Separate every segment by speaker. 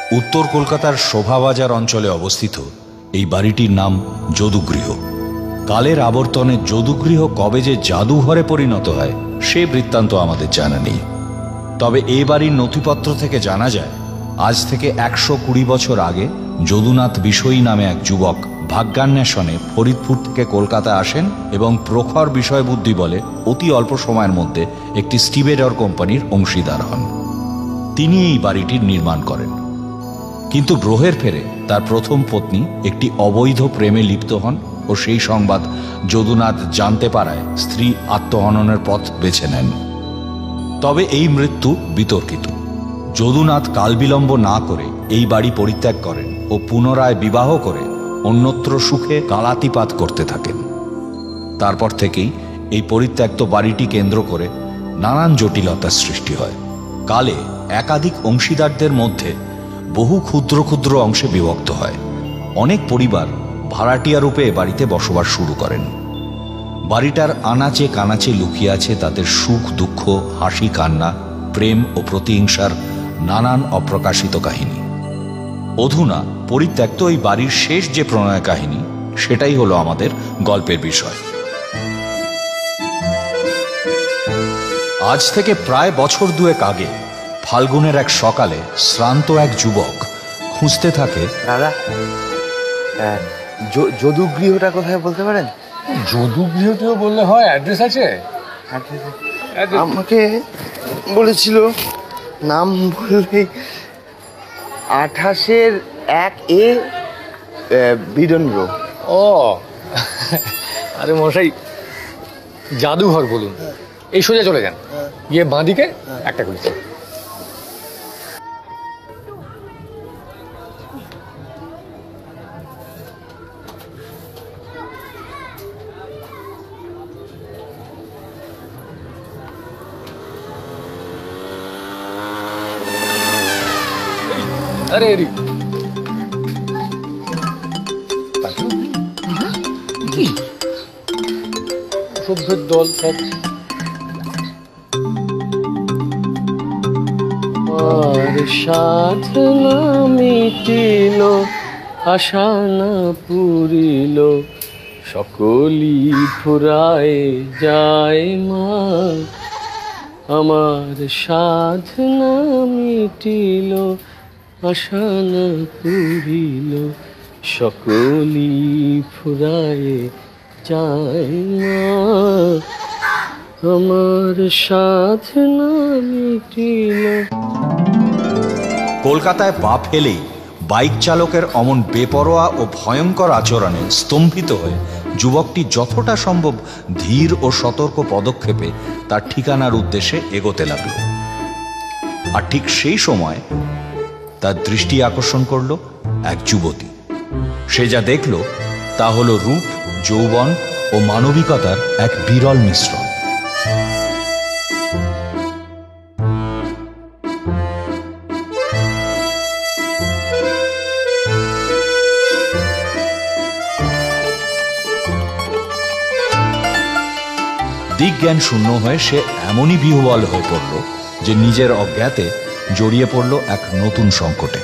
Speaker 1: উত্তর কলকাতার শোভাবাজার অঞ্চলে অবস্থিত এই বাড়িটির নাম যদুগৃহ। কালের আবর্তনে যদুগৃহ কবে যে জাদুঘরে পরিণত হয় সে বৃত্তান্ত আমাদের জানা নেই। তবে এই বাড়ির নথিপত্র থেকে জানা যায় আজ থেকে 120 বছর আগে যদুনাথ বিষয়ী নামে এক যুবক ভাগ্যান্বেষণে ফরিদপুর থেকে কলকাতা আসেন এবং প্রখর বিষয় বুদ্ধি বলে অতি অল্প সময়ের মধ্যে একটি স্টিভেডর কোম্পানির অংশীদার হন। তিনি এই বাড়িটির নির্মাণ করেন, কিন্তু গ্রহের ফেরে তার প্রথম পত্নী একটি অবৈধ প্রেমে লিপ্ত হন ও সেই সংবাদ যদুনাথ জানতে পারায় স্ত্রী আত্মহননের পথ বেছে নেন। তবে এই মৃত্যু বিতর্কিত। যদুনাথ কালবিলম্ব না করে এই বাড়ি পরিত্যাগ করেন ও পুনরায় বিবাহ করে অন্যত্র সুখে কালাতিপাত করতে থাকেন। তারপর থেকেই এই পরিত্যক্ত বাড়িটি কেন্দ্র করে নানান জটিলতার সৃষ্টি হয়। কালে একাধিক অংশীদারদের মধ্যে বহু ক্ষুদ্র ক্ষুদ্র অংশে বিভক্ত হয়। অনেক পরিবার ভাড়াটিয়া রূপে এ বাড়িতে বসবাস শুরু করেন। বাড়িটার আনাচে কানাচে লুকিয়ে আছে তাদের সুখ দুঃখ, হাসি কান্না, প্রেম ও প্রতিহিংসার নানান অপ্রকাশিত কাহিনী। অধুনা পরিত্যক্ত এই বাড়ির শেষ যে প্রণয় কাহিনী সেটাই হলো আমাদের গল্পের বিষয়। আজ থেকে প্রায় বছর দুয়েক আগে ফাল্গুনের এক সকালে শ্রান্ত এক যুবক খুঁজতে থাকে।
Speaker 2: দাদা, যদুগৃহটা কোথায় বলতে পারেন?
Speaker 3: যদুগৃহটিও বললে হয়, অ্যাড্রেস আছে।
Speaker 2: আমাকে বলেছিল নাম বললেই 28-1A বিডন রো।
Speaker 3: ও আরে মশাই, জাদুঘর বলুন, এই সোজা চলে যান, গিয়ে বাঁদিকে একটা খুলেছে। আরে কি সভ্যের দল সব।
Speaker 4: আর সাধনা মিটিল, আশা না পুরিল, সকলি ফুরায় যায় মা। আমার সাধনা মিটিল, আশা না পুরিল, সকলি ফুরায় যায় মা। আমার সাধনা মিটিল।
Speaker 1: কলকাতায় পা ফেলেই বাইক চালকের অমন বেপরোয়া ও ভয়ঙ্কর আচরণে স্তম্ভিত হয়ে যুবকটি যতটা সম্ভব ধীর ও সতর্ক পদক্ষেপে তার ঠিকানার উদ্দেশ্যে এগোতে লাগল। আর ঠিক সেই সময় তার দৃষ্টি আকর্ষণ করল এক যুবতী। সে যা দেখল তা হল রূপ, যৌবন ও মানবিকতার এক বিরল মিশ্রণ। দিকজ্ঞান শূন্য হয়ে সে এমনই বিহ্বল হয়ে পড়ল যে নিজের অজ্ঞাতে জড়িয়ে পড়ল এক নতুন সংকটে।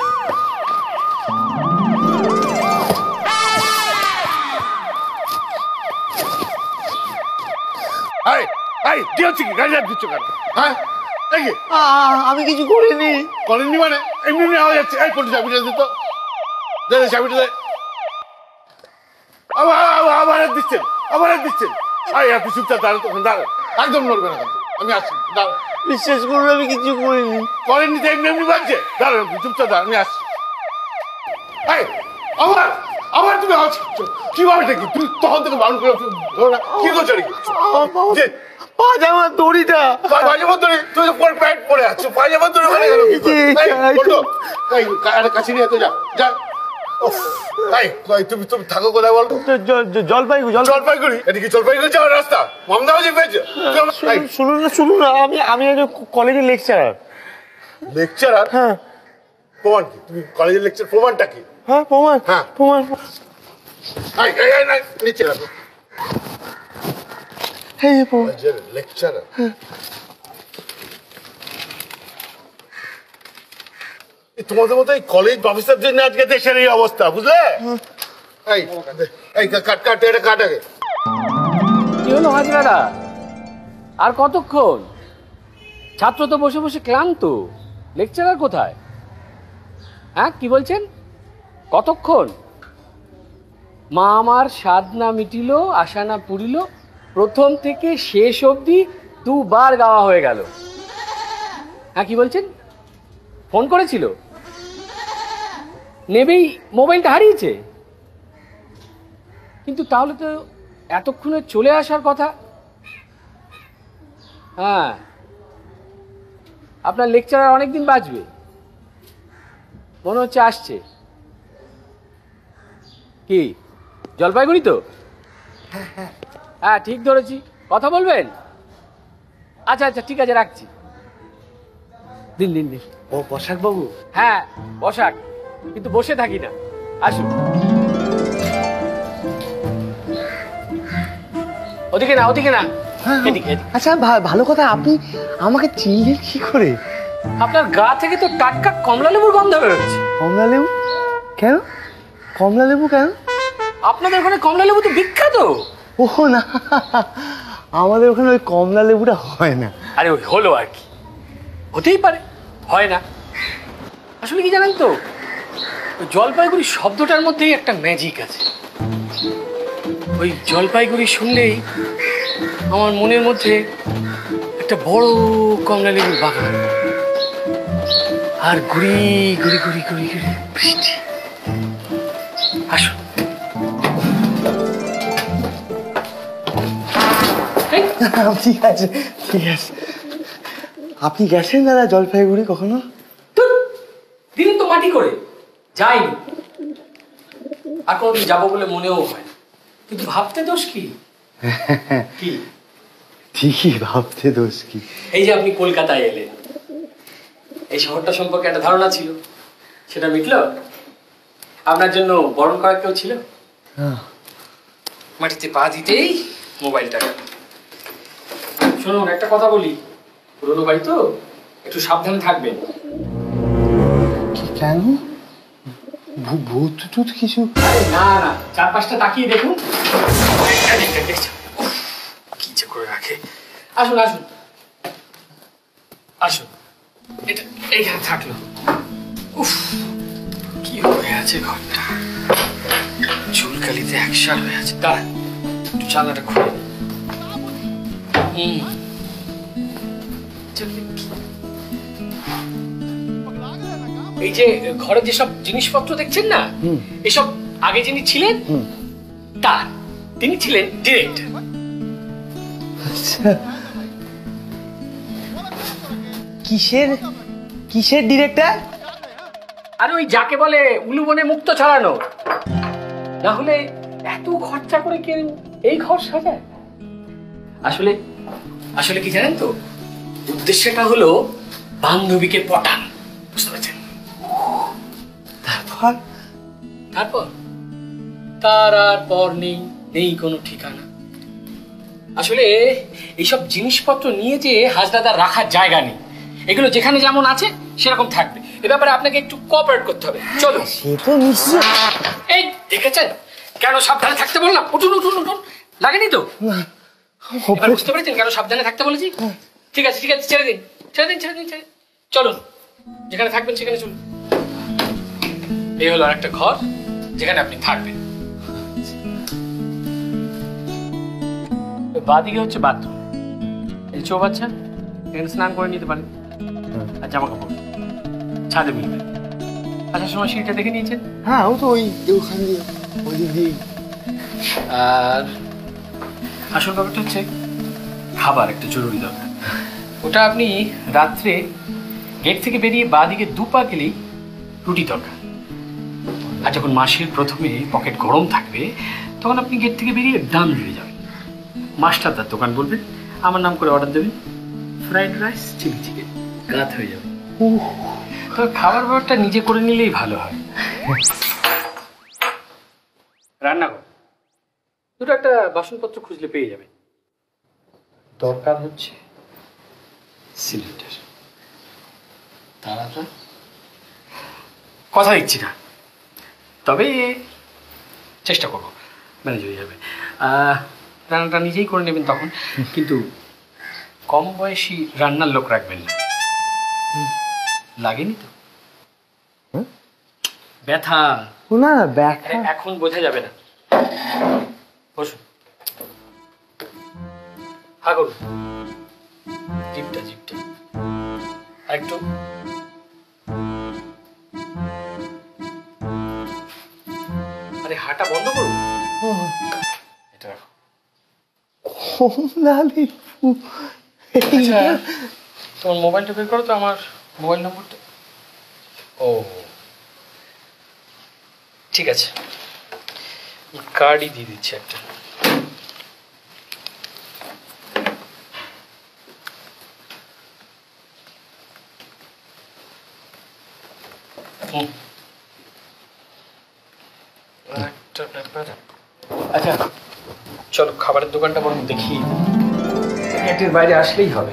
Speaker 2: আমি কিছু করিনি।
Speaker 5: করেননি মানে এমনি আওয়াজ যাচ্ছে। এই কোন চাবিটা দিত, চাবিটা দে। আবার দিচ্ছেন, আবার দিচ্ছেন। আপনি চুপচাপ দাঁড়ান, তখন দাঁড়ান, একদম নড়বে না। আমি আসছি, দাঁড়ান।
Speaker 2: বিশ্বাস করুন আমি কিছু করিনি।
Speaker 5: করেননি তো এমনি এমনি বাজছে। দাঁড়ান, চুপচাপ দাঁড়ান, আমি আসছি। আবার আবার তুমি আওয়াজ করছো কিভাবে? কি তুই তখন থেকে বারণ করে কি করছো?
Speaker 2: পাজামার দড়িটা,
Speaker 5: পাজামার দড়ি? তুই তো প্যান্ট পরে আছো, পাজামার দড়ি মানে গেল কি করে? কাছে নিয়ে তো যা যা। তুমি তুমি থাকো কোথায় বল? জলপাইগুড়ি। এটা কি জলপাইগুড়ি যাওয়ার রাস্তা? মমদাবাজি পেয়েছে?
Speaker 2: শুনুন না, আমি একজন কলেজের লেকচারার।
Speaker 5: লেকচারার?
Speaker 2: হ্যাঁ।
Speaker 5: প্রমাণ কি? তুমি কলেজের লেকচার, প্রমাণটা কি?
Speaker 2: হ্যাঁ প্রমাণ।
Speaker 5: হ্যাঁ
Speaker 2: প্রমাণ।
Speaker 5: নিচে রাখো। লেকচারার? তোমাদের মতো এই কলেজ অফিসার জন্য আজকে দেশের এই অবস্থা, বুঝলে? এই এই কাট কাট, এটা কাট আগে।
Speaker 4: কি হলো হাজরারা, আর কতক্ষণ? ছাত্র তো বসে বসে ক্লান্ত, লেকচারার কোথায়? হ্যাঁ কি বলছেন? কতক্ষণ? মা আমার স্বাদ না মিটিল, আশা না পুরিল, প্রথম থেকে শেষ অবধি দুবার গাওয়া হয়ে গেল। হ্যাঁ কি বলছেন? ফোন করেছিল? নেবেই, মোবাইলটা হারিয়েছে। কিন্তু তাহলে তো এতক্ষণে চলে আসার কথা। হ্যাঁ, আপনার লেকচারার অনেকদিন বাঁচবে মনে হচ্ছে। আসছে কি জলপাইগুড়ি তো? হ্যাঁ ঠিক ধরেছি। কথা বলবেন? আচ্ছা আচ্ছা ঠিক আছে, রাখছি। দিন দিন দিন।
Speaker 2: ও বসাক বাবু?
Speaker 4: হ্যাঁ বসাক, কিন্তু বসে থাকি না। আসুন। ওদিকে না, ওদিকে না, এদিকে এদিকে।
Speaker 2: আচ্ছা ভালো কথা, আপনি আমাকে চিনলেন কি করে?
Speaker 4: আপনার গা থেকে তো টাটকা কমলা লেবুর গন্ধ বেরোচ্ছে।
Speaker 2: কমলা লেবু কেন? কমলা লেবু কেন?
Speaker 4: আপনাদের ওখানে কমলা লেবু তো বিখ্যাত।
Speaker 2: ও না, আমাদের ওখানে ওই কমলা লেবুটা হয় না।
Speaker 4: আরে ওই হলো আর কি, হতেই পারে, হয় না। আসলে কি জানেন তো, ওই জলপাইগুড়ি শব্দটার মধ্যেই একটা ম্যাজিক আছে। ওই জলপাইগুড়ি শুনলেই আমার মনের মধ্যে একটা বড় কমলা লেবুর বাগান, আর ঘুরি ঘুরি ঘুরি ঘুরি ঘুরি বৃষ্টি। আসুন।
Speaker 2: ঠিক আছে ঠিক আছে। আপনি গেছেন দাদা জলপাইগুড়ি কখনো?
Speaker 4: দিন তো মাটি করে যাইনি, আর কোনোদিন যাবো বলে মনেও হয় না। কিন্তু ভাবতে দোষ কি? কি
Speaker 2: ঠিকই, ভাবতে দোষ কি?
Speaker 4: এই যে আপনি কলকাতায় এলেন, এই শহরটা সম্পর্কে একটা ধারণা ছিল, সেটা মিটলো? আপনার জন্য বরণ করার কেউ ছিল? মাটিতে পা দিতেই মোবাইলটা গেল। শুনুন একটা কথা বলি, পুরোনো বাড়ি তো, একটু সাবধানে থাকবেন।
Speaker 2: কি কেন? ভূত টুত কিছু?
Speaker 4: না না, চারপাশটা তাকিয়ে দেখুন। কি যে করে রাখে। আসুন আসুন আসুন, এটা এইখানে থাকলো। উফ, কি হয়ে আছে ঘরটা, চুলকালিতে একসার হয়ে আছে। দাঁড়ান একটু জানলাটা খুলে। এই যে ঘরে যেসব জিনিসপত্র দেখছেন না, এসব আগে যিনি ছিলেন তার, তিনি ছিলেন ডিরেক্টর।
Speaker 2: কিসের কিসের ডিরেক্টর?
Speaker 4: আর ওই যাকে বলে উলুবনে মুক্ত ছড়ানো। না হলে এত খরচা করে কে এই ঘর সাজায়? আসলে আসলে কি জানেন তো, উদ্দেশ্যটা হলো বান্ধবীকে পটানো, বুঝতে পারছেন?
Speaker 2: তারপর?
Speaker 4: তারপর তার আর পর নেই, নেই কোনো ঠিকানা। আসলে এইসব জিনিসপত্র নিয়ে যে হাজরাদার রাখার জায়গা নেই, এগুলো যেখানে যেমন আছে সেরকম থাকবে। এ ব্যাপারে আপনাকে একটু কোঅপারেট করতে হবে। চলো।
Speaker 2: সে তো নিশ্চয়।
Speaker 4: এই দেখেছেন কেন সাবধানে থাকতে বললাম? উঠুন উঠুন উঠুন, লাগেনি তো? এবার বুঝতে পেরেছেন কেন সাবধানে থাকতে বলেছি? ঠিক আছে ঠিক আছে, ছেড়ে দিন ছেড়ে দিন ছেড়ে দিন ছেড়ে। চলুন, যেখানে থাকবেন সেখানে চলুন। এই হলো আরেকটা ঘর যেখানে আপনি থাকবেন। বাদিকে হচ্ছে বাথরুম, এই চৌবাচ্চা, এখানে স্নান করে নিতে পারেন, আর জামা কাপড় ছাদে মিলবে। আসার সময় সিঁড়িটা দেখে নিয়েছেন?
Speaker 2: হ্যাঁ, ও তো ওখান দিয়ে, ওই দিক দিয়ে।
Speaker 4: আর আসল ব্যাপারটা হচ্ছে খাবার একটা জরুরি দরকার। ওটা আপনি রাত্রে গেট থেকে বেরিয়ে বাঁদিকে 2 পা গেলেই রুটি দরকার। আর যখন মাসের প্রথমে পকেট গরম থাকবে, তখন আপনি গেট থেকে বেরিয়ে ডান দিকে যাবেন, মাস্টারদার দোকান বলবেন, আমার নাম করে অর্ডার দেবেন, ফ্রাইড রাইস চিলি চিকেন, গাত হয়ে যাবে। তবে খাবার ব্যাপারটা নিজে করে নিলেই ভালো হয়। রান্নাঘর দুটো একটা বাসনপত্র খুঁজলে পেয়ে যাবেন। দরকার হচ্ছে সিলিন্ডার, তাড়াতাড়ি কথা দিচ্ছি না, তবে চেষ্টা করবো, ম্যানেজ হয়ে যাবে। রান্নাটা নিজেই করে নেবেন তখন, কিন্তু কম বয়সী রান্নার লোক রাখবেন না। লাগেনি তো? ব্যথা
Speaker 2: না ব্যাখ্যা
Speaker 4: এখন বোঝা যাবে না। বসুন, হা করুন, জিপটা একটু। আরে হাঁটা বন্ধ করুন, এটা রাখো। আচ্ছা, তোমার মোবাইলটা বের করো তো, আমার মোবাইল নম্বরটা। ও ঠিক আছে, কার্ডই দিয়ে দিচ্ছি একটা। একটা ব্যাপার। আচ্ছা চলো, খাবারের দোকানটা বরং দেখি, গেটের বাইরে আসলেই হবে।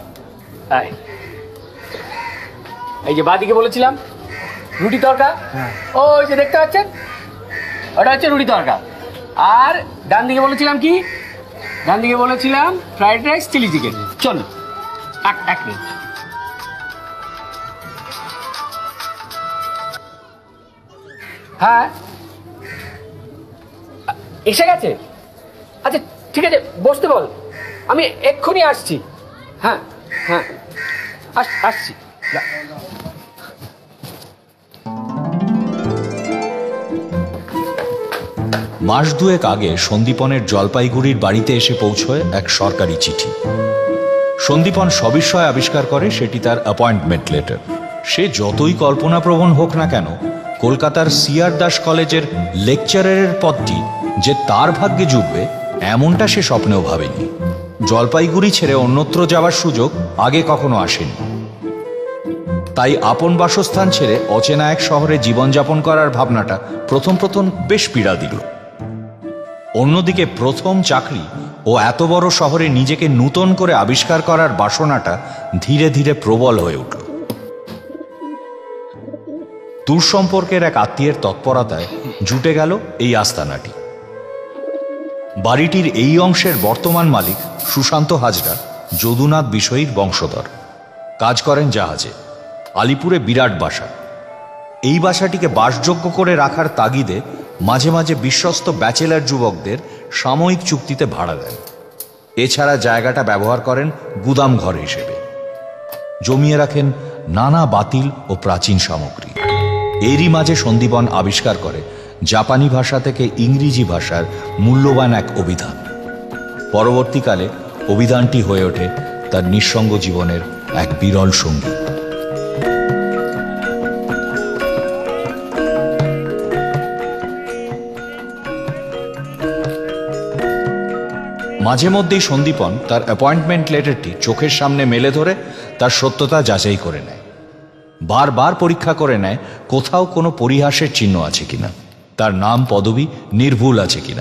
Speaker 4: এই যে বাদিকে বলেছিলাম রুটি তরকা, ওই যে দেখতে পাচ্ছেন, ওটা হচ্ছে রুটি তরকা। আর ডান দিকে বলেছিলাম কি? ডান দিকে বলেছিলাম ফ্রাইড রাইস, চিলি চিকেন। চল এক মিনিট। হ্যাঁ এসে গেছে? আচ্ছা ঠিক আছে, বসতে বল, আমি এক্ষুনি আসছি। হ্যাঁ হ্যাঁ আসছি।
Speaker 1: মাস দুয়েক আগে সন্দীপনের জলপাইগুড়ির বাড়িতে এসে পৌঁছয় এক সরকারি চিঠি। সন্দীপন সবিস্ময় আবিষ্কার করে সেটি তার অ্যাপয়েন্টমেন্ট লেটার। সে যতই কল্পনাপ্রবণ হোক না কেন, কলকাতার সিআর দাস কলেজের লেকচারারের পদটি যে তার ভাগ্যে জুটবে এমনটা সে স্বপ্নেও ভাবেনি। জলপাইগুড়ি ছেড়ে অন্যত্র যাওয়ার সুযোগ আগে কখনো আসেনি, তাই আপন বাসস্থান ছেড়ে অচেনা এক শহরে জীবনযাপন করার ভাবনাটা প্রথম বেশ পীড়া দিল। অন্যদিকে প্রথম চাকরি ও এত বড় শহরে নিজেকে নূতন করে আবিষ্কার করার বাসনাটা ধীরে ধীরে প্রবল হয়ে উঠল। দূর সম্পর্কের এক আত্মীয়ের তৎপরতায় জুটে গেল এই আস্তানাটি। বাড়িটির এই অংশের বর্তমান মালিক সুশান্ত হাজরা যদুনাথ বিষয়ীর বংশধর। কাজ করেন জাহাজে। আলিপুরে বিরাট বাসা। এই বাসাটিকে বাসযোগ্য করে রাখার তাগিদে মাঝে মাঝে বিশ্বস্ত ব্যাচেলার যুবকদের সাময়িক চুক্তিতে ভাড়া দেন। এছাড়া জায়গাটা ব্যবহার করেন গুদাম ঘর হিসেবে। জমিয়ে রাখেন নানা বাতিল ও প্রাচীন সামগ্রী। এরই মাঝে সন্দীপন আবিষ্কার করে জাপানি ভাষা থেকে ইংরেজি ভাষার মূল্যবান এক অভিধান। পরবর্তীকালে অভিধানটি হয়ে ওঠে তার নিঃসঙ্গ জীবনের এক বিরল সঙ্গী। মাঝে মধ্যেই সন্দীপন তার অ্যাপয়েন্টমেন্ট লেটারটি চোখের সামনে মেলে ধরে তার সত্যতা যাচাই করে নেয়। বারবার পরীক্ষা করে নেয় কোথাও কোনো পরিহাসের চিহ্ন আছে কিনা, তার নাম পদবি নির্ভুল আছে কিনা।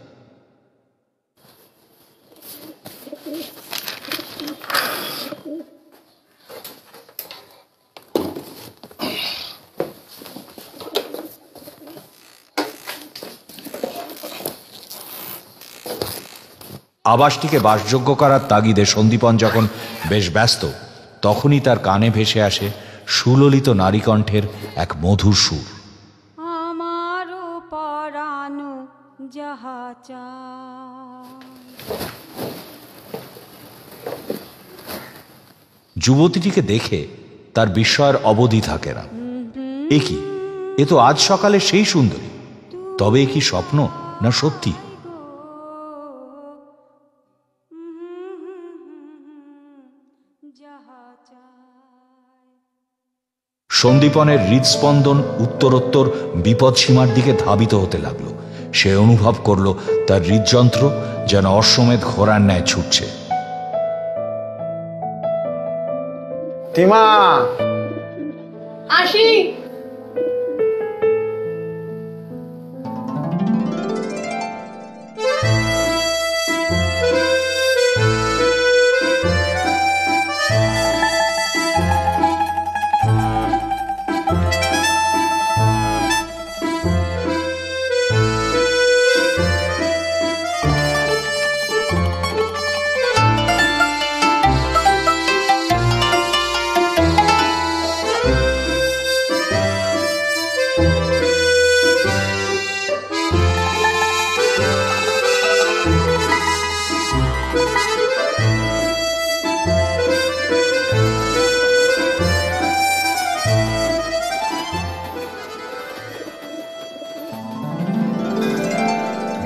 Speaker 1: আবাসটিকে বাসযোগ্য করার তাগিদে সন্দীপন যখন বেশ ব্যস্ত, তখনই তার কানে ভেসে আসে সুললিত নারীকণ্ঠের এক মধুর সুর।
Speaker 6: আমারও পরানো যাহা চায়।
Speaker 1: যুবতীটিকে দেখে তার বিস্ময়ের অবধি থাকে না। এ কি, এ তো আজ সকালে সেই সুন্দরী। তবে এ কি স্বপ্ন না সত্যি? সন্দীপনের হৃদস্পন্দন উত্তরোত্তর বিপদ সীমার দিকে ধাবিত হতে লাগলো। সে অনুভব করল তার হৃদযন্ত্র যেন অশ্বমেধ ঘোড়ার ন্যায় ছুটছে।
Speaker 2: টিমা,
Speaker 7: আসি।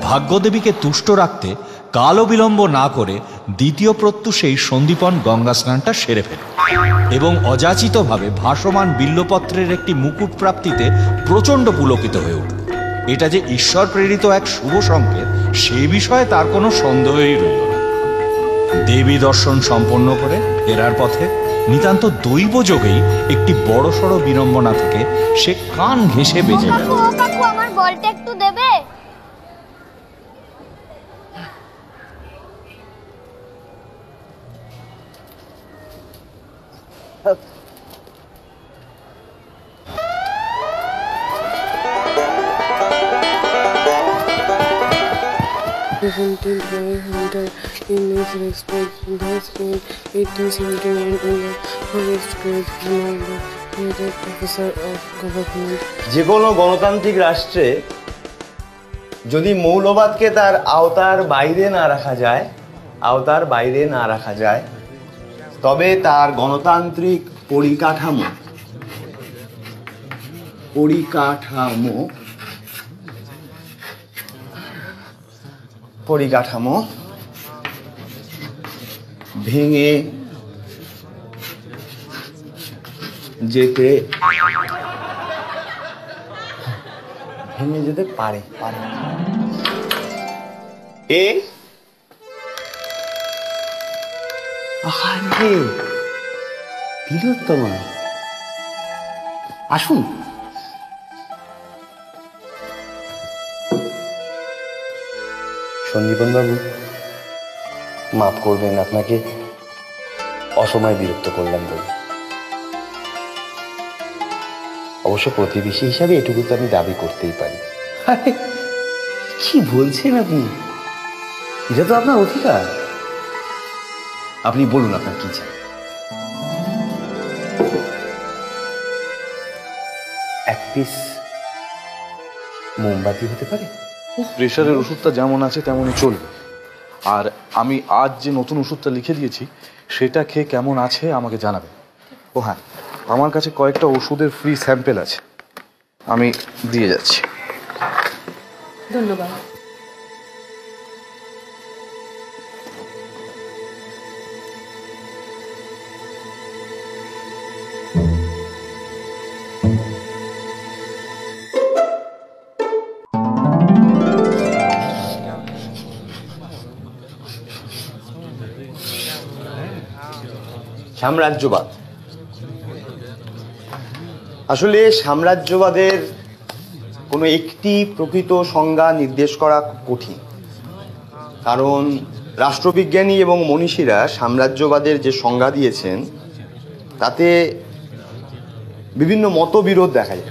Speaker 1: ভাগ্যদেবীকে তুষ্ট রাখতে কালও বিলম্ব না করে দ্বিতীয় প্রত্যুষেই সন্দীপন গঙ্গা স্নানটা সেরে ফেলে এবং অযাচিতভাবে ভাসমান বিল্লপত্রের একটি মুকুট প্রাপ্তিতে প্রচণ্ড পুলকিত হয়ে উঠল। এটা যে ঈশ্বর প্রেরিত এক শুভ সংকেত সে বিষয়ে তার কোনো সন্দেহই রইল না। দেবী দর্শন সম্পন্ন করে ফেরার পথে নিতান্ত দৈব যোগেই একটি বড়সড় বিড়ম্বনা থেকে সে কান ঘেঁষে বেঁচে গেল।
Speaker 7: কাকু আমার বলটা একটু দেবে?
Speaker 8: Presented by Hunter in this respect, thus in 1879 in the Forest Grade Canada, created Professor of Government.
Speaker 2: যে কোনো গণতান্ত্রিক রাষ্ট্রে যদি মৌলবাদকে তার আওতার বাইরে না রাখা যায় তবে তার গণতান্ত্রিক পরিকাঠামো ভেঙে যেতে পারে। তিলোত্তমা, আসুন। সন্দীপন বাবু, মাফ করবেন, আপনাকে অসময় বিরক্ত করলাম বলে। অবশ্য প্রতিবেশী হিসাবে এটুকু তো আমি দাবি করতেই পারি। কি বলছেন আপনি? এটা তো আপনার অধিকার। আপনি বলুন আপনার কি চাই। এক পিস মোমবাতি হতে পারে?
Speaker 9: প্রেশারের ওষুধটা যেমন আছে তেমনই চলবে। আর আমি আজ যে নতুন ওষুধটা লিখে দিয়েছি সেটা খেয়ে কেমন আছে আমাকে জানাবে। ও হ্যাঁ, আমার কাছে কয়েকটা ওষুধের ফ্রি স্যাম্পেল আছে, আমি দিয়ে যাচ্ছি।
Speaker 8: ধন্যবাদ।
Speaker 2: সাম্রাজ্যবাদ, আসলে সাম্রাজ্যবাদের কোনো একটি প্রকৃত সংজ্ঞা নির্দেশ করা কঠিন, কারণ রাষ্ট্রবিজ্ঞানী এবং মনীষীরা সাম্রাজ্যবাদের যে সংজ্ঞা দিয়েছেন তাতে বিভিন্ন মতবিরোধ দেখা যায়।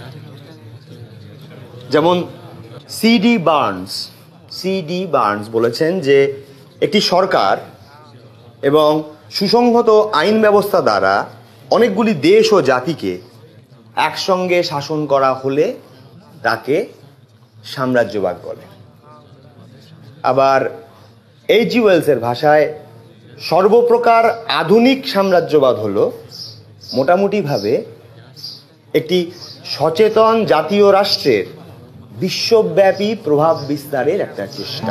Speaker 2: যেমন সিডি বার্নস বলেছেন যে একটি সরকার এবং সুসংহত আইন ব্যবস্থা দ্বারা অনেকগুলি দেশ ও জাতিকে একসঙ্গে শাসন করা হলে তাকে সাম্রাজ্যবাদ বলে। আবার এইচ.জি. ওয়েলসের ভাষায় সর্বপ্রকার আধুনিক সাম্রাজ্যবাদ হলো মোটামুটিভাবে একটি সচেতন জাতীয় রাষ্ট্রের বিশ্বব্যাপী প্রভাব বিস্তারের একটা চেষ্টা।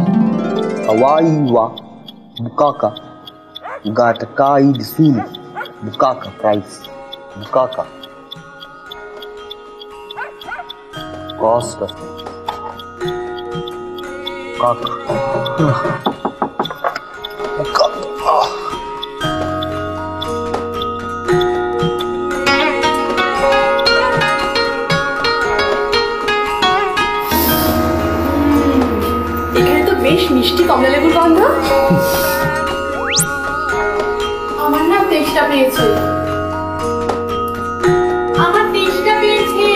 Speaker 2: Bukaka, Gatakaid Sil, Bukaka price, Bukaka. Cost of Bukaka. Bukaka.
Speaker 8: এখানে তো বেশ মিষ্টি কমলা লেবুর গন্ধ। আমার না তেষ্টা পেয়েছে। আমার তেষ্টা পেয়েছে।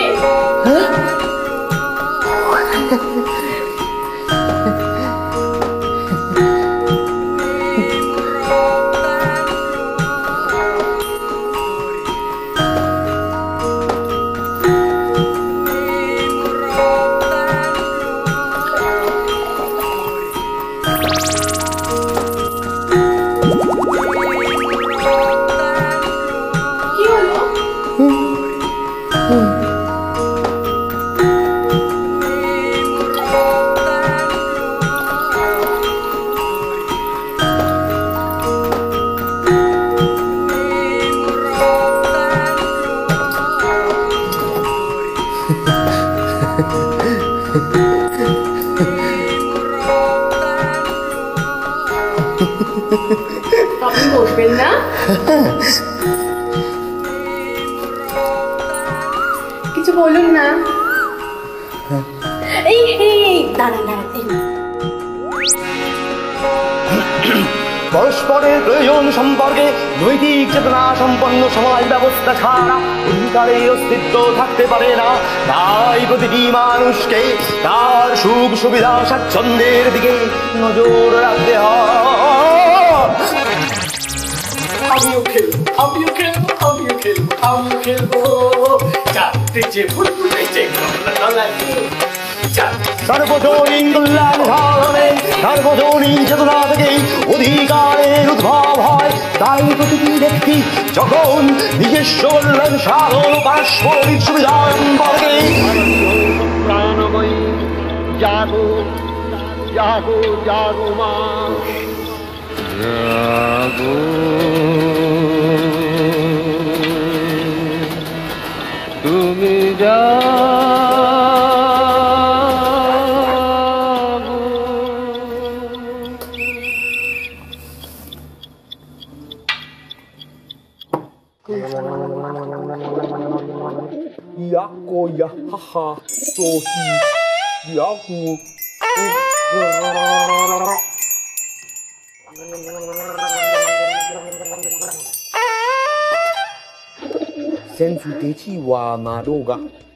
Speaker 8: আপনি বসবেন না? কিছু বলুন না। এই দাঁড়ান দাঁড়ান।
Speaker 2: পরস্পরের প্রয়োজন সম্পর্কে নৈতিক চেতনা সম্পন্ন সমাজ ব্যবস্থা ছাড়া অধিকারের অস্তিত্ব থাকতে পারে না। তাই প্রতিটি মানুষকে তার সুখ সুবিধা স্বাচ্ছন্দ্যের দিকে নজর রাখতে হয়।
Speaker 4: আমিও খেলবো, আমিও খেলবো, আমিও খেলবো, আমিও খেলবো। চারটে ফুল ফুটেছে
Speaker 2: সার্বজনীন কল্যাণ সাধনে সার্বজনীন চেতনা থেকেই অধিকারের উদ্ভব হয়। তাই প্রতিটি ব্যক্তি যখন নিজস্ব কল্যাণ সাধন পারস্পরিক সুবিধা সম্পর্কে প্রাণময়ী জাগো জাগো জাগো মা জাগো তুমি Yako ya haha sohi yaku sensu techi wa madoga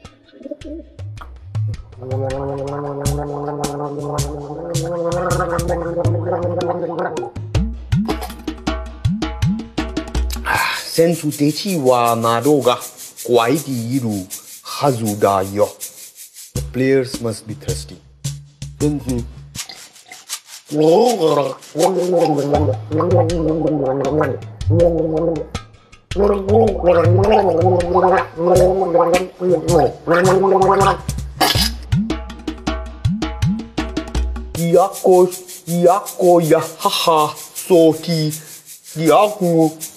Speaker 2: sensu techi wa madoga kwai diru hazudayo. The players must be thirsty. Yako ya haha soti yaku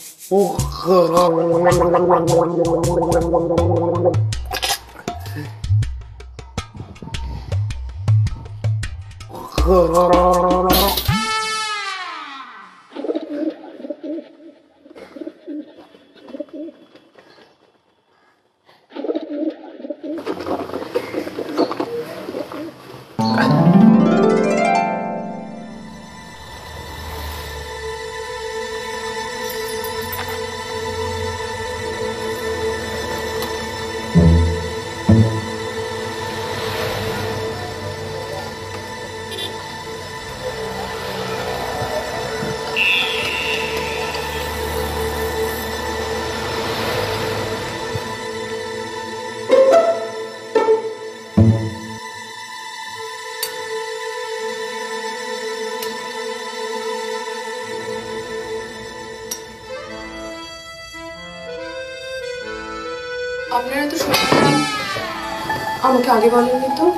Speaker 8: আপনারা তো শুনলাম, আমাকে আগে বলেননি তো।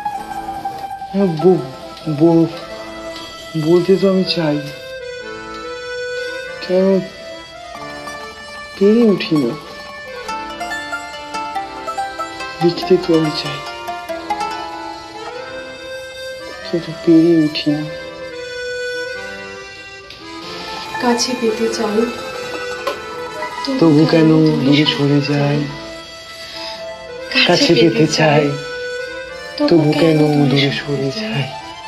Speaker 10: বলতে তো আমি চাই, কেন পেরে উঠি না। লিখতে তো আমি চাই, কিন্তু পেরে উঠি না।
Speaker 8: কাছে পেতে চাই,
Speaker 10: তবু কেন দূরে সরে যায়। কাছে পেতে চাই, তবু কেন দূরে সরে যায়।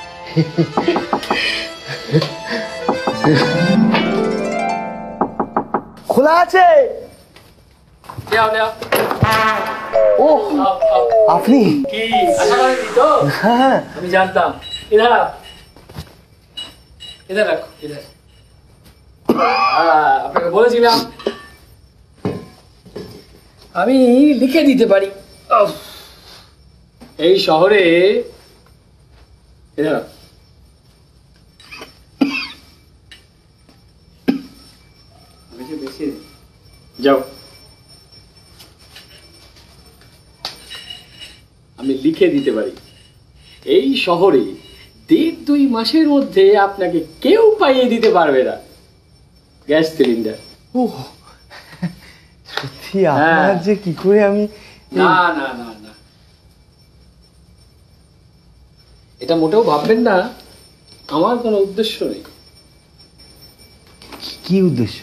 Speaker 2: খোলা আছে। ও আপনি
Speaker 4: কি আশা করেনি তো?
Speaker 2: হ্যাঁ
Speaker 4: আমি জানতাম। ইধার ইধার রাখো, ইধার। আপনাকে বলেছিলাম আমি লিখে দিতে পারি এই শহরে। ইধার যাও, আমি লিখে দিতে পারি এই শহরে 1.5-2 মাসের মধ্যে আপনাকে কেউ পাইয়ে দিতে পারবে না গ্যাস সিলিন্ডার।
Speaker 10: ও সত্যি? আপনার যে কি করে আমি
Speaker 4: না না না না, এটা মোটেও ভাববেন না আমার কোনো উদ্দেশ্য নেই।
Speaker 2: কি উদ্দেশ্য?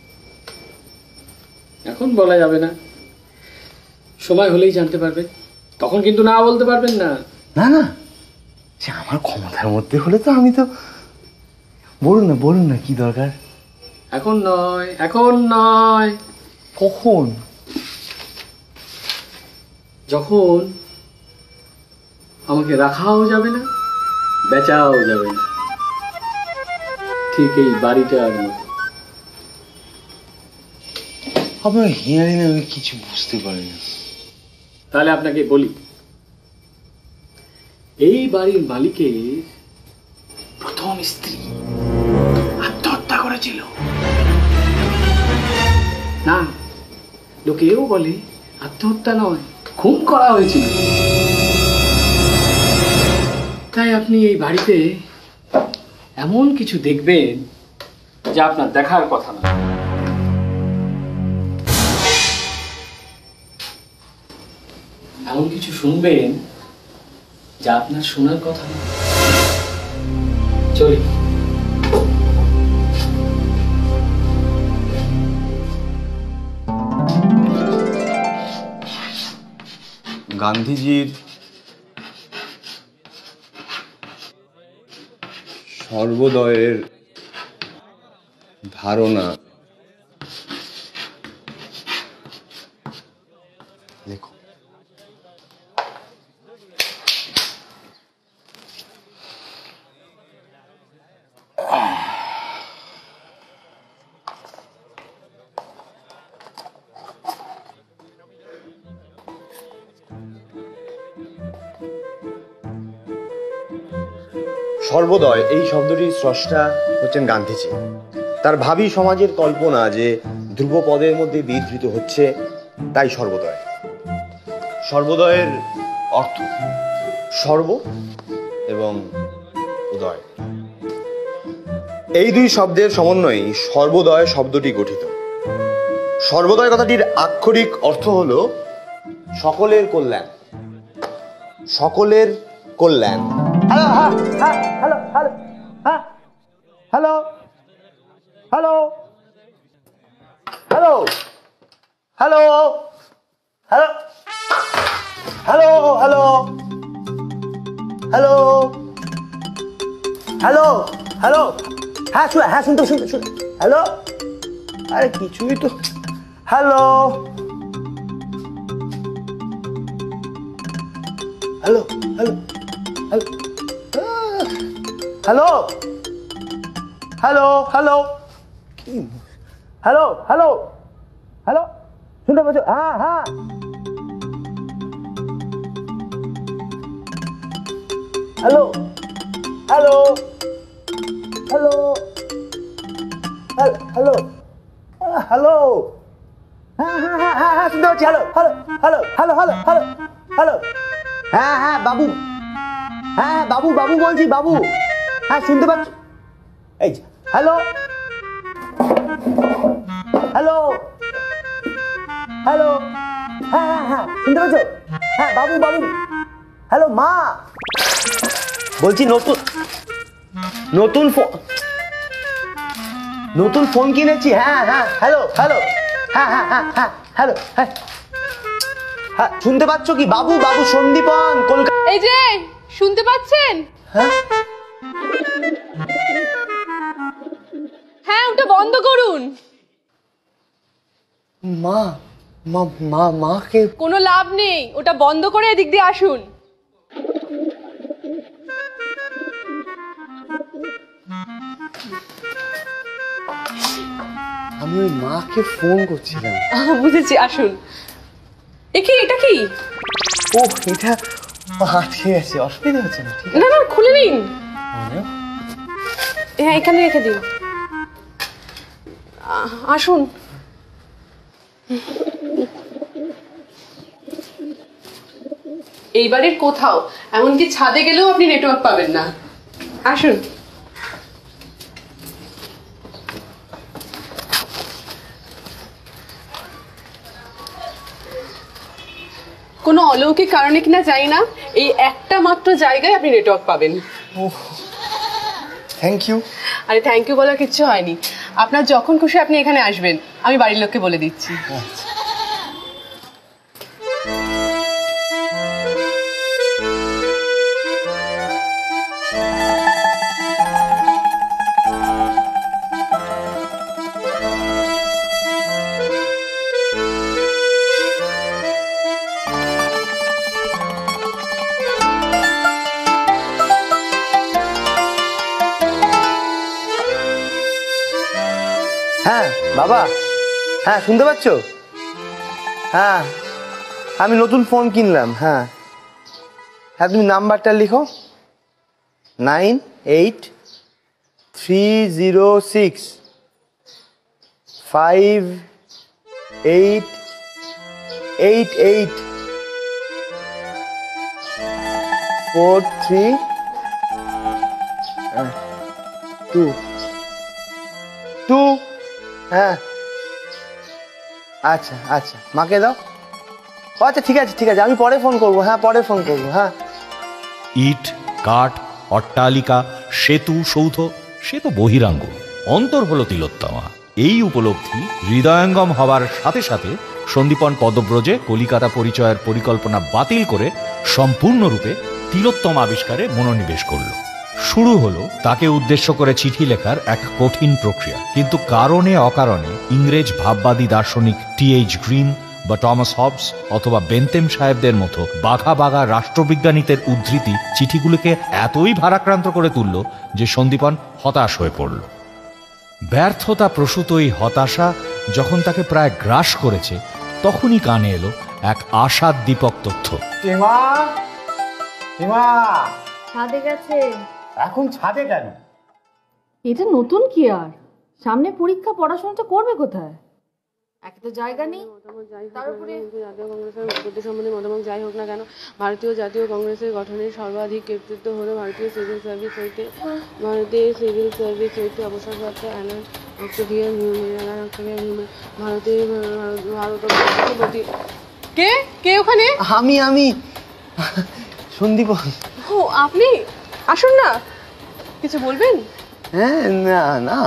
Speaker 4: এখন বলা যাবে না, সময় হলেই জানতে পারবেন। তখন কিন্তু না বলতে পারবেন না।
Speaker 2: না না, সে আমার ক্ষমতার মধ্যে হলে তো আমি তো বলুন না কি দরকার।
Speaker 4: এখন নয়, এখন নয়।
Speaker 2: কখন?
Speaker 4: যখন আমাকে রাখাও যাবে না, বেচাও যাবে না, ঠিক এই বাড়িটার মতো।
Speaker 2: আপনার হিয়ারিং আমি কিছু বুঝতে পারি না।
Speaker 4: তাহলে আপনাকে বলি, এই বাড়ির মালিকের প্রথম স্ত্রী আত্মহত্যা করেছিল। না, লোকেও বলে আত্মহত্যা নয়, খুন করা হয়েছিল। তাই আপনি এই বাড়িতে এমন কিছু দেখবেন যা আপনার দেখার কথা না। এমন কিছু শুনবেন যা আপনার শোনার কথা না। চলি।
Speaker 2: গান্ধীজির সর্বোদয়ের ধারণা লেখো।
Speaker 11: সর্বোদয় এই শব্দটির স্রষ্টা হচ্ছেন গান্ধীজি। তার ভাবী সমাজের কল্পনা যে ধ্রুবপদের মধ্যে বিধৃত হচ্ছে, তাই সর্বোদয়। সর্বোদয়ের অর্থ সর্ব এবং উদয়, এই দুই শব্দের সমন্বয়ে সর্বোদয় শব্দটি গঠিত। সর্বোদয় কথাটির আক্ষরিক অর্থ হল সকলের কল্যাণ। সকলের কল্যাণ।
Speaker 2: Hello hello hello hello hello hello hello hello hello hello hello hello হ্যাঁ শুনতে হ্যালো। আরে কিছুই তো। Hello hello hello hello hello hello hello hello hello শুনতে পাচ্ছ? হ্যাঁ হ্যাঁ hello hello hello hello hello হ্যাঁ হ্যাঁ হ্যাঁ হ্যাঁ হ্যাঁ শুনতে পাচ্ছি। Hello hello hello hello hello hello hello হ্যাঁ হ্যাঁ বাবু, হ্যাঁ বাবু বাবু বলছি, বাবু। হ্যাঁ শুনতে পাচ্ছ? এই হ্যালো হ্যালো হ্যালো হ্যাঁ হ্যাঁ হ্যাঁ শুনতে পাচ্ছ? হ্যাঁ বাবু বাবু। হ্যালো মা বলছি, নতুন ফোন কিনেছি। হ্যাঁ হ্যাঁ হ্যালো হ্যালো হ্যাঁ হ্যাঁ হ্যাঁ হ্যাঁ হ্যালো হ্যাঁ হ্যাঁ শুনতে পাচ্ছ কি? বাবু বাবু সন্দীপন কলকাতা।
Speaker 8: এই যে শুনতে পাচ্ছেন?
Speaker 2: হ্যাঁ
Speaker 8: হ্যাঁ ওটা বন্ধ করুন।
Speaker 2: মা মা মা মাকে
Speaker 8: কোনো লাভ নেই, ওটা বন্ধ করে এদিক দিয়ে আসুন।
Speaker 2: আমি ওই মাকে ফোন করছিলাম।
Speaker 8: বুঝেছি, আসুন। এটা কি?
Speaker 2: ও এটা আটকে আছে, অসুবিধা হচ্ছে না? ঠিক
Speaker 8: না না খুলে নিন। হ্যাঁ এখানে রেখে দিন। আসুন। এই বাড়ির কোথাও, এমনকি ছাদে গেলেও আপনি নেটওয়ার্ক পাবেন না। আসুন। কোনো অলৌকিক কারণে কিনা জানি না, এই একটা মাত্র জায়গায় আপনি নেটওয়ার্ক পাবেন।
Speaker 2: Thank you.
Speaker 8: আরে থ্যাংক ইউ বলার কিচ্ছু হয়নি, আপনার যখন খুশি আপনি এখানে আসবেন, আমি বাড়ির লোককে বলে দিচ্ছি।
Speaker 2: হ্যাঁ বাবা, হ্যাঁ শুনতে পাচ্ছ? হ্যাঁ আমি নতুন ফোন কিনলাম। হ্যাঁ হ্যাঁ তুমি নাম্বারটা লিখো, 98884322। হ্যাঁ আচ্ছা আচ্ছা, মাকে দাও। আচ্ছা ঠিক আছে ঠিক আছে, আমি পরে ফোন করবো। হ্যাঁ পরে ফোন করবো। হ্যাঁ
Speaker 1: ইট, কাঠ, অট্টালিকা, সেতু, সৌধ, সে তো বহিরাঙ্গ, অন্তর হলো তিলোত্তমা। এই উপলব্ধি হৃদয়ঙ্গম হবার সাথে সাথে সন্দীপন পদব্রজে কলিকাতা পরিচয়ের পরিকল্পনা বাতিল করে সম্পূর্ণরূপে তিলোত্তমা আবিষ্কারে মনোনিবেশ করল। শুরু হলো তাকে উদ্দেশ্য করে চিঠি লেখার এক কঠিন প্রক্রিয়া। কিন্তু কারণে অকারণে ইংরেজ ভাববাদী দার্শনিক টি.এইচ. গ্রিন বা টমাস হবস অথবা বেন্তেম সাহেবদের মতো বাঘা বাঘা রাষ্ট্রবিজ্ঞানীদের উদ্ধৃতি চিঠিগুলিকে এতই ভারাক্রান্ত করে তুলল যে সন্দীপন হতাশ হয়ে পড়ল। ব্যর্থতা প্রসূত এই হতাশা যখন তাকে প্রায় গ্রাস করেছে, তখনই কানে এলো এক আশাদ্দীপক তথ্য।
Speaker 12: ছাদে গেছে।
Speaker 2: এখন ছাদে কেন?
Speaker 12: এটা নতুন কি আর, সামনে পরীক্ষা, পড়াশোনাটা করবে কোথায়? এক তো জায়গা নেই। তার উপরে
Speaker 8: জাতীয় কংগ্রেসের উৎপত্তি সম্বন্ধে মতামত যাই হোক না কেন, ভারতীয় জাতীয় কংগ্রেসের গঠনের সর্বাধিক কর্তৃত্ব হলো ভারতীয় সিভিল সার্ভিস হইতে অবসরপ্রাপ্ত অ্যালান অক্টেভিয়ান ভারতের রাষ্ট্রপতি। কে কে ওখানে?
Speaker 2: আমি সন্দীপন।
Speaker 8: ও আপনি, আসুন না, কিছু বলবেন?
Speaker 2: হ্যাঁ না না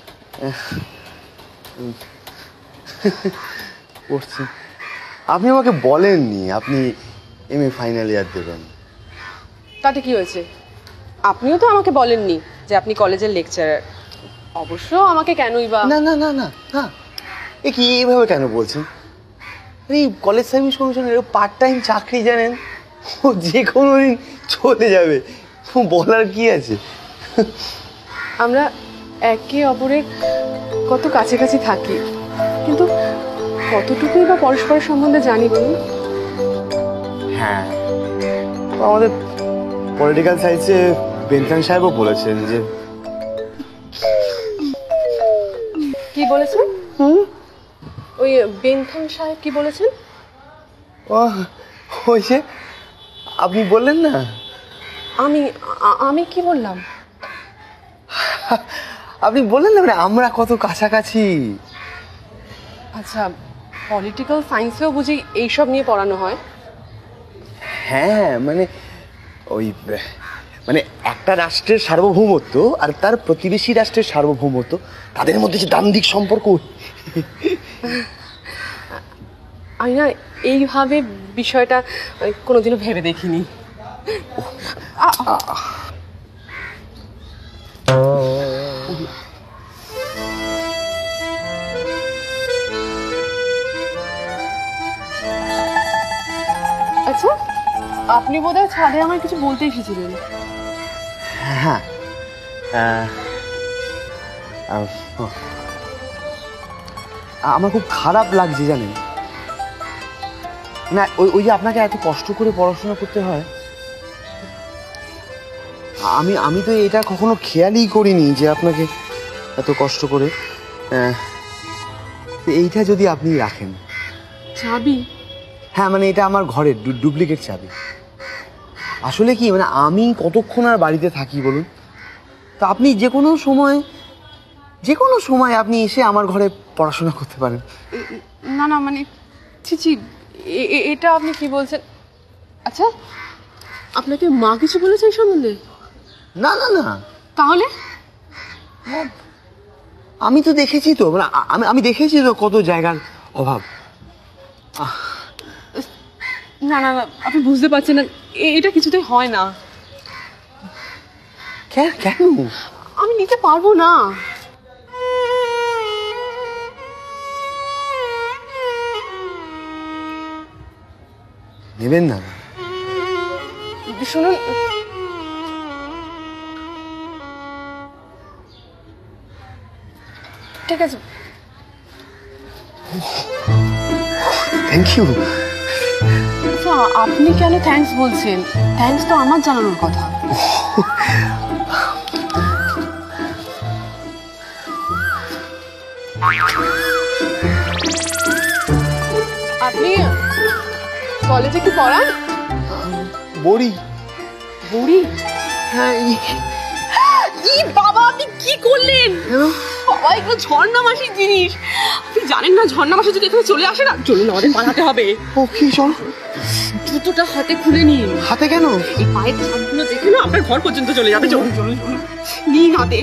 Speaker 2: পড়ছি। আপনি আমাকে বলেননি আপনি এমএ ফাইনাল ইয়ার দেবেন।
Speaker 8: তাতে কি হয়েছে? আপনিও তো আমাকে বলেননি যে আপনি কলেজের লেকচারার। অবশ্য আমাকে কেনই বা।
Speaker 2: না না না না না, এ কি এইভাবে কেন বলছেন? এই কলেজ সার্ভিস কমিশনের পার্ট টাইম চাকরি জানেন, ও যে কোনো দিন চলে যাবে, বলার কি আছে?
Speaker 8: আমরা একে অপরের কত কাছাকাছি থাকি, কিন্তু কতটুকুই বা পরস্পরের সম্বন্ধে জানি বলুন?
Speaker 2: হ্যাঁ, আমাদের পলিটিক্যাল সায়েন্সে বেন্থাম সাহেবও বলেছেন যে।
Speaker 8: কি বলেছেন? ওই বেন্থাম সাহেব কি বলেছেন?
Speaker 2: ওই যে আপনি বললেন না।
Speaker 8: আমি কি বললাম?
Speaker 2: আপনি বললেন না মানে আমরা কত কাছাকাছি।
Speaker 8: আচ্ছা, পলিটিক্যাল সায়েন্সেও বুঝি এইসব নিয়ে পড়ানো হয়?
Speaker 2: হ্যাঁ মানে ওই মানে একটা রাষ্ট্রের সার্বভৌমত্ব আর তার প্রতিবেশী রাষ্ট্রের সার্বভৌমত্ব, তাদের মধ্যে যে দ্বান্দ্বিক সম্পর্ক।
Speaker 8: আমি না এইভাবে বিষয়টা কোনোদিনও ভেবে দেখিনি। আচ্ছা, আপনি বোধহয় ছাদে আমার কিছু বলতে এসেছিলেন।
Speaker 2: হ্যাঁ, আমার খুব খারাপ লাগছে জানেন না, ওই যে আপনাকে এত কষ্ট করে পড়াশোনা করতে হয়। আমি তো এটা কখনো খেয়ালই করিনি যে আপনাকে এত কষ্ট করে। এইটা যদি আপনি রাখেন।
Speaker 8: চাবি?
Speaker 2: হ্যাঁ মানে এটা আমার ঘরের ডুপ্লিকেট চাবি। আসলে কি মানে আমি কতক্ষণ আর বাড়িতে থাকি বলুন, তো আপনি যে কোনো সময় আপনি এসে আমার ঘরে পড়াশোনা করতে পারেন।
Speaker 8: না না মানে ছি, এটা আপনি কি বলছেন? আচ্ছা, আপনাকে মা কিছু বলেছে এই সম্বন্ধে?
Speaker 2: না না না,
Speaker 8: তাহলে
Speaker 2: আমি তো দেখেছি তো, মানে আমি দেখেছি তো কত জায়গার অভাব।
Speaker 8: না না না, আপনি বুঝতে পারছেন না, এটা কিছুতেই হয় না।
Speaker 2: কেন?
Speaker 8: আমি নিতে পারবো না।
Speaker 2: নেবেন না?
Speaker 8: শুনুন, ঠিক আছে।
Speaker 2: Thank you.
Speaker 8: আচ্ছা, আপনি কেন থ্যাঙ্কস বলছেন? থ্যাঙ্কস তো আমার জানানোর কথা। আপনি কলেজে কি পড়ান?
Speaker 2: বড়ি।
Speaker 8: বড়ি? হ্যাঁ। বাবা, আপনি কি করলেন? বাবা, এগুলো ঝর্ণা মাসির জিনিস। আপনি জানেন না ঝর্ণা মাসি যদি এখানে চলে আসে না, চলুন আমাদের পালাতে হবে।
Speaker 2: ও কি? চল।
Speaker 8: জুতোটা হাতে খুলে নিন।
Speaker 2: হাতে কেন?
Speaker 8: এই পায়ের ছাপগুলো দেখে না আপনার ঘর পর্যন্ত চলে যাবে। চলুন চলুন চলুন, নিন হাতে।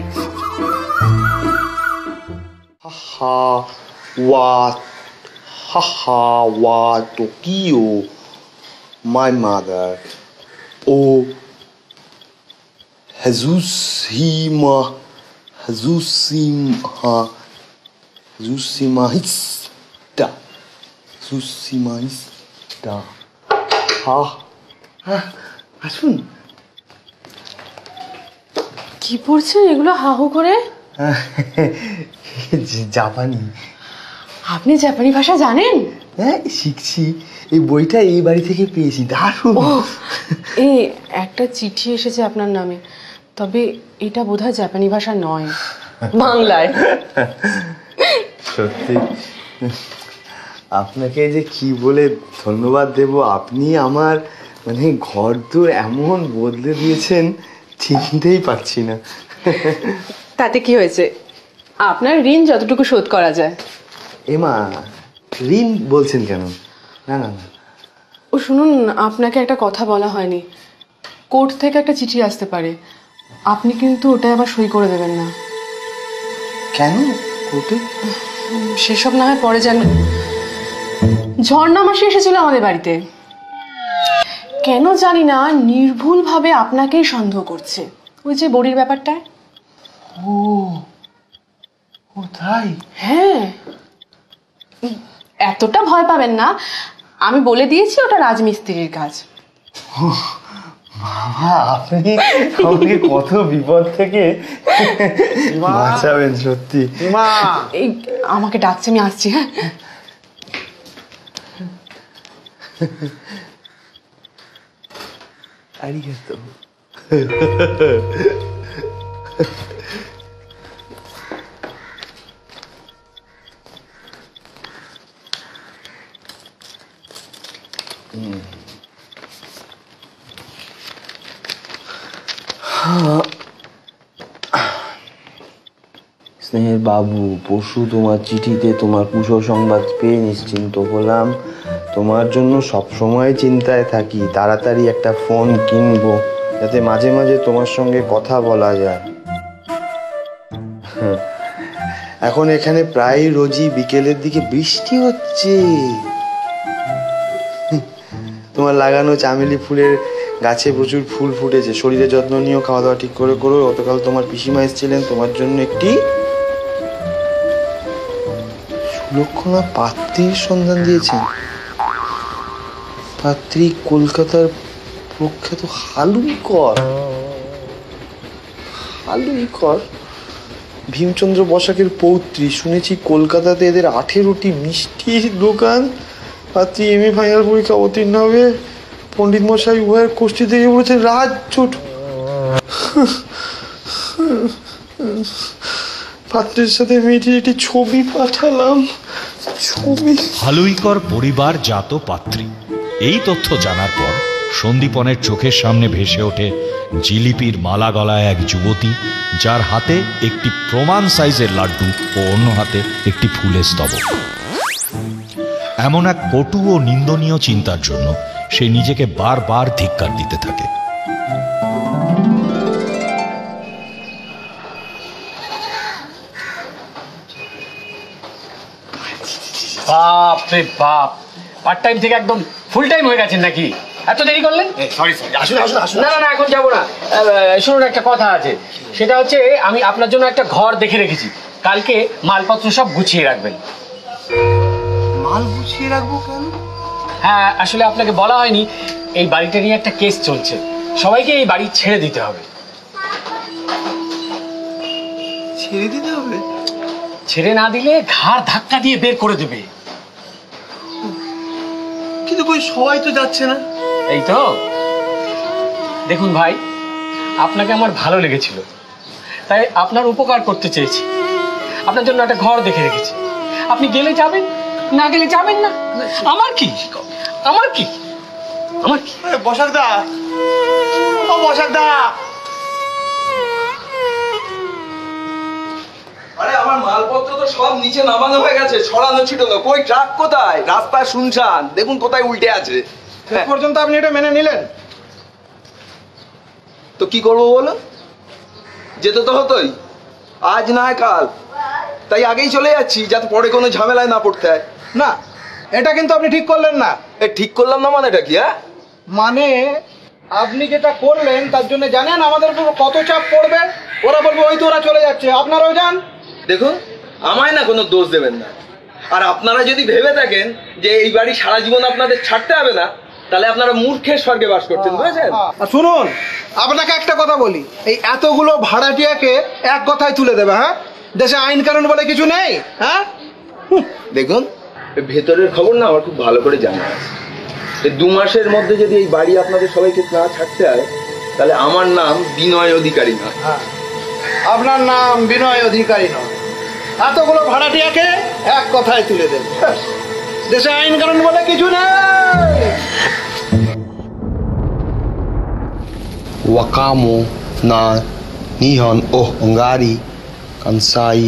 Speaker 11: Wa Tokyo, my mother. Oh, Jesusimahista. আসুন।
Speaker 8: কি পড়ছেন এগুলো হাহু করে?
Speaker 2: জাপানি।
Speaker 8: আপনি জাপানি ভাষা জানেন?
Speaker 2: হ্যাঁ, শিখছি। এই বইটা এই বাড়ি থেকে পেয়েছি, দারুণ।
Speaker 8: এই একটা চিঠি এসেছে আপনার নামে, তবে এটা বোধহয় জাপানি ভাষা নয়, বাংলায়।
Speaker 2: সত্যি আপনাকে যে কি বলে ধন্যবাদ দেব। আপনি আমার মানে ঘরদোর এমন বদলে দিয়েছেন, চিনতেই পারছি না।
Speaker 8: তাতে কি হয়েছে? আপনার ঋণ যতটুকু শোধ করা যায়।
Speaker 2: এমা, ঋণ বলছেন কেন? না না না।
Speaker 8: ও শুনুন, আপনাকে একটা কথা বলা হয়নি। কোর্ট থেকে একটা চিঠি আসতে পারে, আপনি কিন্তু ওটা আবার সই করে দেবেন না।
Speaker 2: কেন কোর্টে?
Speaker 8: সেসব না হয় পরে জানবেন। ঝর্ণা মাসি এসেছিল আমাদের বাড়িতে, কেন জানি না নির্ভুলভাবে আপনাকেই সন্দেহ করছে, ওই যে বড়ির ব্যাপারটা।
Speaker 2: ও তাই?
Speaker 8: হ্যাঁ, এতটা ভয় পাবেন না, আমি বলে দিয়েছি ওটা রাজমিস্ত্রির কাজ।
Speaker 2: বাবা, আপনি আমাকে কত বিপদ থেকে বাঁচাবেন সত্যি।
Speaker 8: এই আমাকে ডাকছে, আমি আসছি। হ্যাঁ,
Speaker 2: আরিগাতো।
Speaker 11: স্নেহের বাবু, পরশু তোমার চিঠিতে তোমার কুশল সংবাদ পেয়ে নিশ্চিন্ত হলাম। তোমার জন্য সবসময় চিন্তায় থাকি। তাড়াতাড়ি একটা ফোন কিনবো, যাতে মাঝে মাঝে তোমার সঙ্গে কথা বলা যায়। এখন এখানে প্রায় রোজই বিকেলের দিকে বৃষ্টি হচ্ছে। তোমার লাগানো চামেলি ফুলের গাছে প্রচুর ফুল ফুটেছে। শরীরের যত্ন নিয়েও, খাওয়া দাওয়া ঠিক করে করো। গতকাল তোমার পিসিমা এসেছিলেন, তোমার জন্য একটি সুলক্ষণা পাত্রীর সন্ধান দিয়েছেন। পাত্রী কলকাতার প্রখ্যাত হালুইকর। ভীমচন্দ্র বসাকের পৌত্রী। শুনেছি কলকাতাতে এদের 18টি মিষ্টির দোকান। পাত্রী এমএ ফাইনাল পরীক্ষা উত্তীর্ণ হবে। পণ্ডিত মশাই উভয়ের কোষ্ঠী থেকে বলেছেন রাজচোট। পাত্রের সাথে মেয়েটির একটি ছবি পাঠালাম।
Speaker 1: হালুইকর পরিবার জাত পাত্রী। এই তথ্য জানার পর সন্দীপনের চোখের সামনে ভেসে ওঠে জিলিপির মালা গলায় এক যুবতী, যার হাতে একটি প্রমাণ সাইজের লাড্ডু ও অন্য হাতে একটি ফুলের স্তবক। এমন এক কটু ও নিন্দনীয় চিন্তার জন্য সে নিজেকে বারবার ধিক্কার দিতে থাকে।
Speaker 4: বাপ রে বাপ, পার্ট টাইম থেকে একদম ফুল টাইম হয়ে গেছেন নাকি? এত দেরি করলেন?
Speaker 5: সরি সরি, আসুন আসুন আসুন।
Speaker 4: না না না, এখন যাবো না। শুনুন, একটা কথা আছে, সেটা হচ্ছে আমি আপনার জন্য একটা ঘর দেখে রেখেছি, কালকে মালপত্র সব গুছিয়ে রাখবেন।
Speaker 5: মাল গুছিয়ে রাখবো কেন?
Speaker 4: হ্যাঁ, আসলে আপনাকে বলা হয়নি, এই বাড়িটা নিয়ে একটা কেস চলছে, সবাইকে এই বাড়ি ছেড়ে দিতে হবে।
Speaker 5: ছেড়ে দিতে হবে?
Speaker 4: ছেড়ে না দিলে ঘাড় ধাক্কা দিয়ে বের করে দেবে।
Speaker 5: কিন্তু কই সবাই তো যাচ্ছে না।
Speaker 4: এই তো দেখুন ভাই, আপনাকে আমার ভালো লেগেছিল, তাই আপনার উপকার করতে চেয়েছি, আপনার জন্য একটা ঘর দেখে রেখেছি। আপনি গেলে যাবেন, না গেলে যাবেন না। আমার কি আমার কি আমার কি?
Speaker 5: বসাক দা, ও বসাক দা।
Speaker 13: আরে আমার মালপত্র তো সব নিচে নামানো হয়ে গেছে, ছড়ানো ছিটানো। কই ট্রাক কোথায়? রাস্তা শুনশান, দেখুন কোথায় উল্টে আছে।
Speaker 5: শেষ পর্যন্ত আপনি এটা মেনে নিলেন?
Speaker 13: তো কি করবো বলো, যেতে তো হতোই, আজ না হয় কাল, তাই আগেই চলে যাচ্ছি যাতে পরে কোনো ঝামেলায় না পড়তে হয়।
Speaker 5: না, এটা কিন্তু আপনি ঠিক করলেন না।
Speaker 13: ঠিক করলাম না মানে এটা কি? হ্যাঁ,
Speaker 5: মানে আপনি যেটা করলেন তার জন্য জানেন আমাদের উপর কত চাপ পড়বে। ওরা বলবো ওই তো ওরা চলে যাচ্ছে, আপনারাও যান।
Speaker 13: দেখুন, আমায় না কোনো দোষ দেবেন না। আর আপনারা যদি ভেবে থাকেন যে এই বাড়ি সারা জীবন আপনাদের ছাড়তে হবে না, তাহলে আপনারা মূর্খের স্বর্গে বাস করছেন, বুঝেছেন?
Speaker 5: আর শুনুন, আপনাকে একটা কথা বলি, এই এতগুলো ভাড়াটিয়াকে এক কথায় তুলে দেবে? হ্যাঁ, দেশে আইন কানুন বলে কিছু নেই। হ্যাঁ,
Speaker 13: দেখুন, ভেতরের খবর না আমার খুব ভালো করে জানা আছে। 2 মাসের মধ্যে যদি এই বাড়ি আপনাদের সবাইকে না ছাড়তে হয়, তাহলে আমার নাম বিনয় অধিকারী না।
Speaker 5: আপনার নাম বিনয় অধিকারী নয়। এতগুলো ভাড়াটিয়াকে এক কথায় তুলে দেবে, দেশে আইন কানুন বলে কিছু নেই।
Speaker 11: Wakamo na Nihon o Hungary Kansai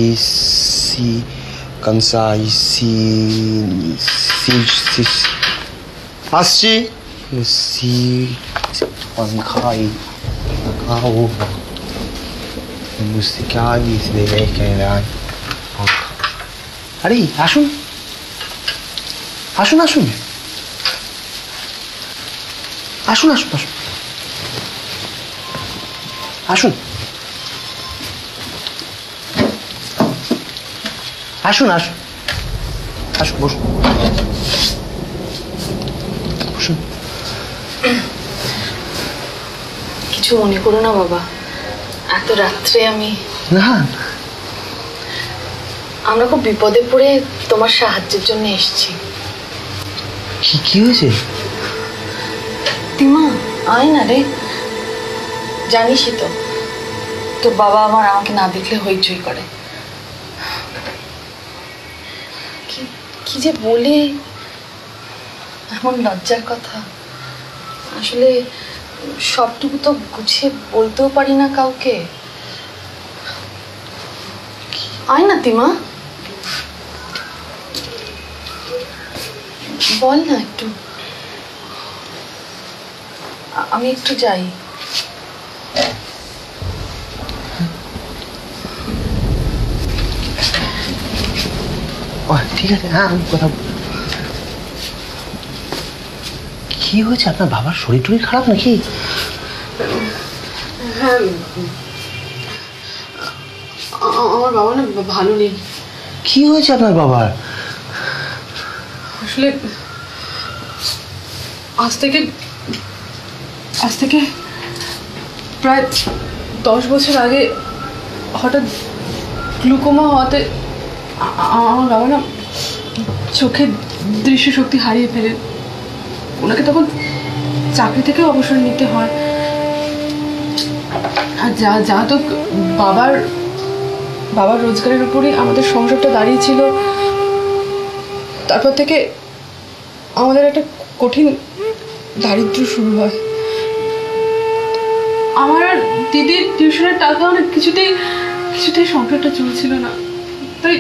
Speaker 5: আসছি।
Speaker 11: Hungary Nakao Musikali Snevekenai.
Speaker 2: আরে আসুন আসুন আসুন আসুন আসুন আসুন আসুন আসুন আসুন আসুন বসুন বসুন।
Speaker 12: কিছু মনে করো না বাবা, এত রাত্রে
Speaker 2: না,
Speaker 12: আমরা খুব বিপদে পড়ে তোমার সাহায্যের জন্য এসেছি।
Speaker 2: কি হয়েছে?
Speaker 12: তিমা, আয় না রে, জানিসই তো তোর বাবা আমাকে না দেখলে হইচই করে। কি যে বলে, এমন লজ্জার কথা। আসলে সবটুকু তো গুছিয়ে বলতেও পারি না কাউকে। আয় না তিমা, বল না একটু। আমি একটু যাই।
Speaker 2: ঠিক আছে, হ্যাঁ আমি কথা। কি হয়েছে? আপনার বাবার শরীর টরীর খারাপ নাকি?
Speaker 12: হ্যাঁ, আমার বাবা না ভালো নেই।
Speaker 2: কি হয়েছে আপনার বাবার?
Speaker 12: আসলে আজ থেকে প্রায় 10 বছর আগে হঠাৎ গ্লুকোমা হওয়াতে আমার বাবা না চোখের দৃষ্টিশক্তি হারিয়ে ফেলে। ওনাকে তখন চাকরি থেকেও অবসর নিতে হয়। আর যা তো বাবার রোজগারের উপরই আমাদের সংসারটা দাঁড়িয়েছিল। তারপর থেকে আমাদের একটা কঠিন দারিদ্র শুরু হয়। আমার আর দিদির টিউশনের টাকা অনেক কিছুতেই সংসারটা চলছিল না। তাই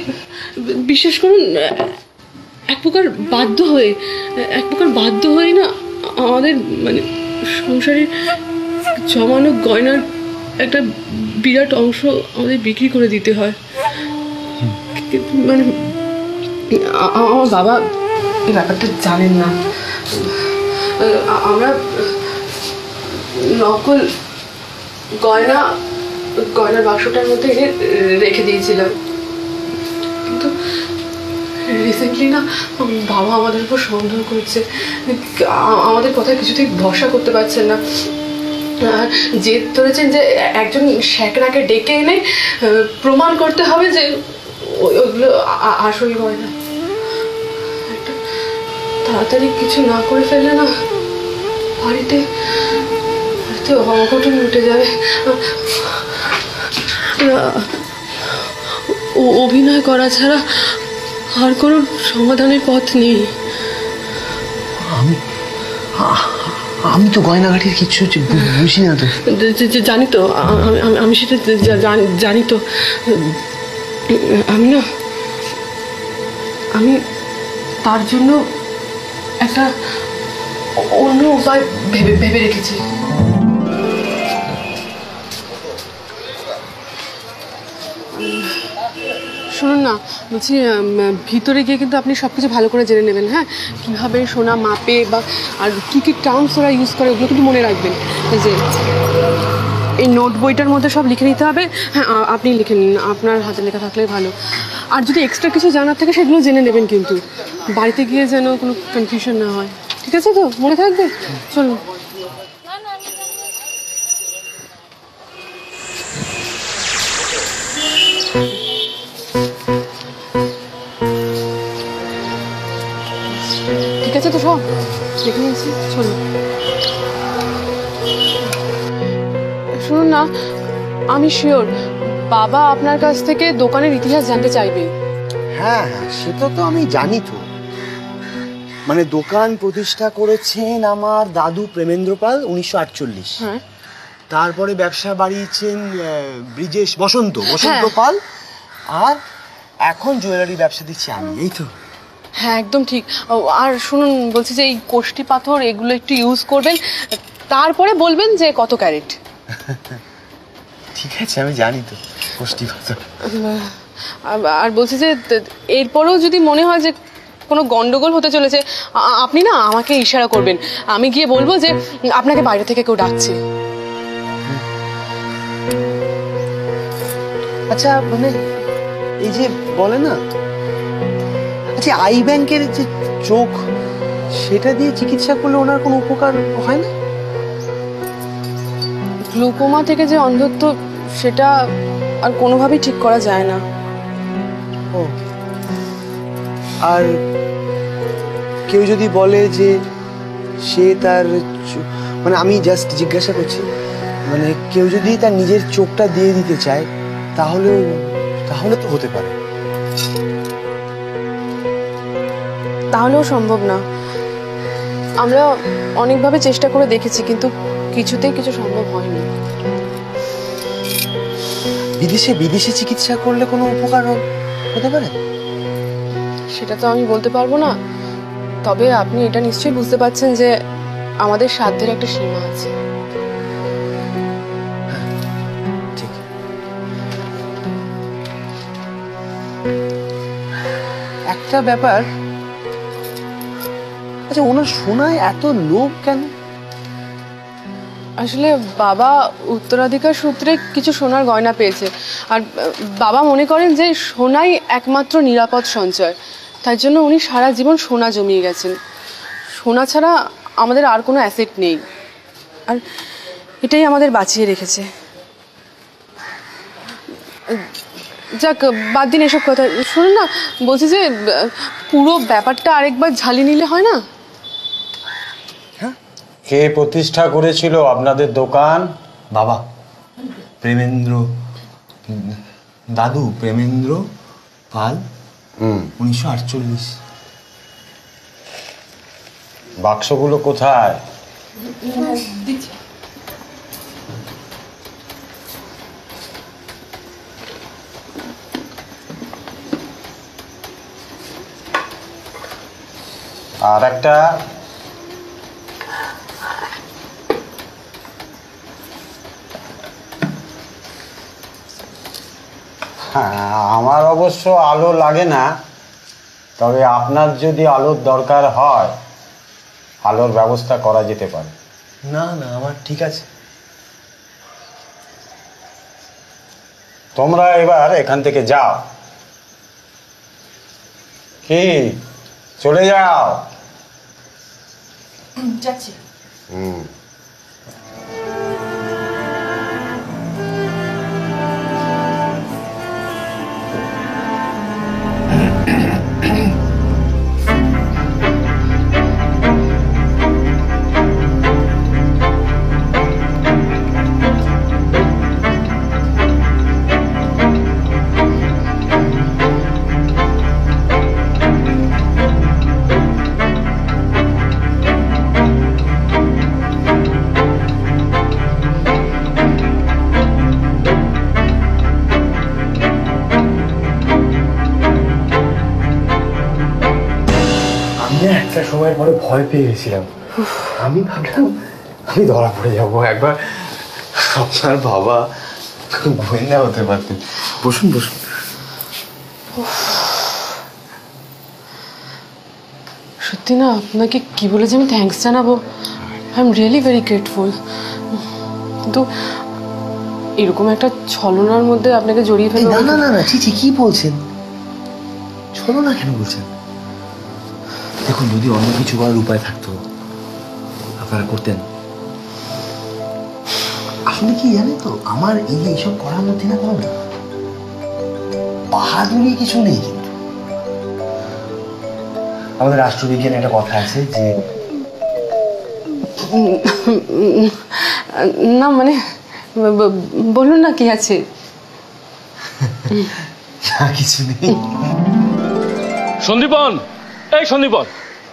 Speaker 12: বিশ্বাস করুন, এক প্রকার বাধ্য হয়ে না
Speaker 8: আমাদের মানে সংসারের জমানো গয়নার একটা বিরাট অংশ আমাদের বিক্রি করে দিতে হয়। মানে আমার বাবা এই ব্যাপারটা জানেন না। আমরা নকল গয়নার বাক্সটার মধ্যে রেখে দিয়েছিলাম, কিন্তু রিসেন্টলি না বাবা আমাদের উপর সন্দেহ করছে, আমাদের কথায় কিছুতেই ভরসা করতে পারছেন না। জেদ ধরেছেন যে একজন শ্যাকরাকে ডেকে এনে প্রমাণ করতে হবে যে ওইগুলো আসল গয়না। তাড়াতাড়ি কিছু না করে ফেললে না বাড়িতে অঘটন উঠে যাবে। অভিনয় করা ছাড়া আর কোনো সমাধানের পথ নেই।
Speaker 2: আমি তো গয়নাঘাটির কিচ্ছু বুঝি না তো।
Speaker 8: জানি তো, আমি সেটা জানি তো। আমি তার জন্য একটা অন্য উপায় ভেবে রেখেছি। শুনুন না, বলছি ভিতরে গিয়ে কিন্তু আপনি সব কিছু ভালো করে জেনে নেবেন। হ্যাঁ, কীভাবে সোনা মাপে বা আর কী কী টার্মস ওরা ইউজ করে ওগুলো কিন্তু মনে রাখবেন। যে এই নোট বইটার মধ্যে সব লিখে নিতে হবে। হ্যাঁ, আপনি লিখে নিন, আপনার হাতে লেখা থাকলে ভালো। আর যদি এক্সট্রা কিছু জানার থাকে সেগুলো জেনে নেবেন, কিন্তু বাড়িতে গিয়ে যেন কোনো কনফিউশন না হয়। ঠিক আছে তো? মনে থাকবে? চলুন। ঠিক আছে তো, সব দেখে নিয়েছি। চলুন। শুনুন না, আমি শিওর বাবা আপনার কাছ থেকে দোকানের ইতিহাস জানতে চাইবে।
Speaker 11: হ্যাঁ হ্যাঁ, সেটা তো আমি জানি তো। মানে দোকান প্রতিষ্ঠা করেছেন আমার দাদু প্রেমেন্দ্র পাল 1948।
Speaker 8: হ্যাঁ,
Speaker 11: তারপরে ব্যবসা বাড়িয়েছেন ব্রিজেশ বসন্ত পাল, আর এখন জুয়েলারি ব্যবসা দিচ্ছি আমি। এই তো।
Speaker 8: হ্যাঁ, একদম ঠিক। আর শুনুন, বলছি যে এই কোষ্টি পাথর এগুলো একটু ইউজ করবেন, তারপরে বলবেন যে কত ক্যারেট।
Speaker 11: ঠিক আছে, আমি জানি তো কোষ্টি পাথর।
Speaker 8: আর বলছি যে এরপরেও যদি মনে হয় যে কোনো গন্ডগোল হতে চলেছে, আপনি না আমাকে ইশারা করবেন, আমি গিয়ে বলবো যে আপনাকে বাইরে থেকে কেউ ডাকছে।
Speaker 11: আচ্ছা, মানে এই যে বলে না, আচ্ছা আই ব্যাংকের যে চোখ, সেটা দিয়ে চিকিৎসা করলে ওনার কোনো উপকার হয় না?
Speaker 8: গ্লুকোমা থেকে যে অন্ধত্ব, সেটা আর কোনোভাবেই ঠিক করা যায় না।
Speaker 11: ও, আর কেউ যদি বলে যে সে তার, মানে আমি জাস্ট জিজ্ঞাসা করছি, মানে কেউ যদি তার নিজের চোখটা দিয়ে দিতে চায়, তাহলে তো হতে পারে।
Speaker 8: তাহলেও সম্ভব না। আমরা অনেকভাবে চেষ্টা করে দেখেছি, কিন্তু কিছুতেই কিছু সম্ভব হয়নি।
Speaker 11: বিদেশে চিকিৎসা করলে কোনো উপকার হতে পারে?
Speaker 8: সেটা তো আমি বলতে পারবো না, তবে আপনি এটা নিশ্চয়ই বুঝতে পারছেন যে আমাদের সাধ্যের একটা সীমা আছে।
Speaker 11: ঠিক। একটা ব্যাপার, আচ্ছা ওনার সোনায় এত লোভ কেন?
Speaker 8: আসলে বাবা উত্তরাধিকার সূত্রে কিছু সোনার গয়না পেয়েছে, আর বাবা মনে করেন যে সোনাই একমাত্র নিরাপদ সঞ্চয়। তার জন্য উনি সারা জীবন সোনা জমিয়ে গেছেন। সোনা ছাড়া আমাদের আর কোনো অ্যাসেট নেই, আর এটাই আমাদের বাঁচিয়ে রেখেছে। যাক, বাদ দিন এসব কথা। শুনুন না, বলছি যে পুরো ব্যাপারটা আরেকবার ঝালিয়ে নিলে হয় না?
Speaker 14: কে প্রতিষ্ঠা করেছিল আপনাদের দোকান?
Speaker 11: বাবা প্রেমেন্দ্র, দাদু প্রেমেন্দ্র পাল 1948।
Speaker 14: বাক্সগুলো কোথায়? আর একটা আমার অবশ্য আলো লাগে না, তবে আপনার যদি আলোর দরকার হয় আলোর ব্যবস্থা করা যেতে পারে।
Speaker 11: না না, আমার ঠিক আছে।
Speaker 14: তোমরা এবার এখান থেকে যাও। কি চলে যাও?
Speaker 12: যাচ্ছি।
Speaker 2: একটা সময়ের পরে ভয় পেয়ে গেছিলাম। আমি ভাবলাম আমি ধরা পড়ে যাবো। একবার আপনার বাবা গোয়েন্দা হতে পারতেন। বসুন বসুন।
Speaker 8: সত্যি না, আপনাকে কি বলে যে আমি থ্যাঙ্কস জানাবো। I am really very grateful. কিন্তু এরকম একটা ছলনার মধ্যে আপনাকে জড়িয়ে ফেলবো?
Speaker 2: না না না না, ছি ছি, কি বলছেন? ছলনা কেন বলছেন? দেখুন, যদি অন্য কিছু করার উপায় থাকতো আপনারা করতেন। আসলে কি জানেন তো, আমার এইসব করার মধ্যে না কোনো বাহাদুরি কিছু নেই। কিন্তু আমাদের রাষ্ট্রবিজ্ঞানে একটা কথা আছে যে,
Speaker 8: না মানে বলুন না কি আছে।
Speaker 2: কিছু নেই।
Speaker 3: সন্দীপন, এই সন্দীপন,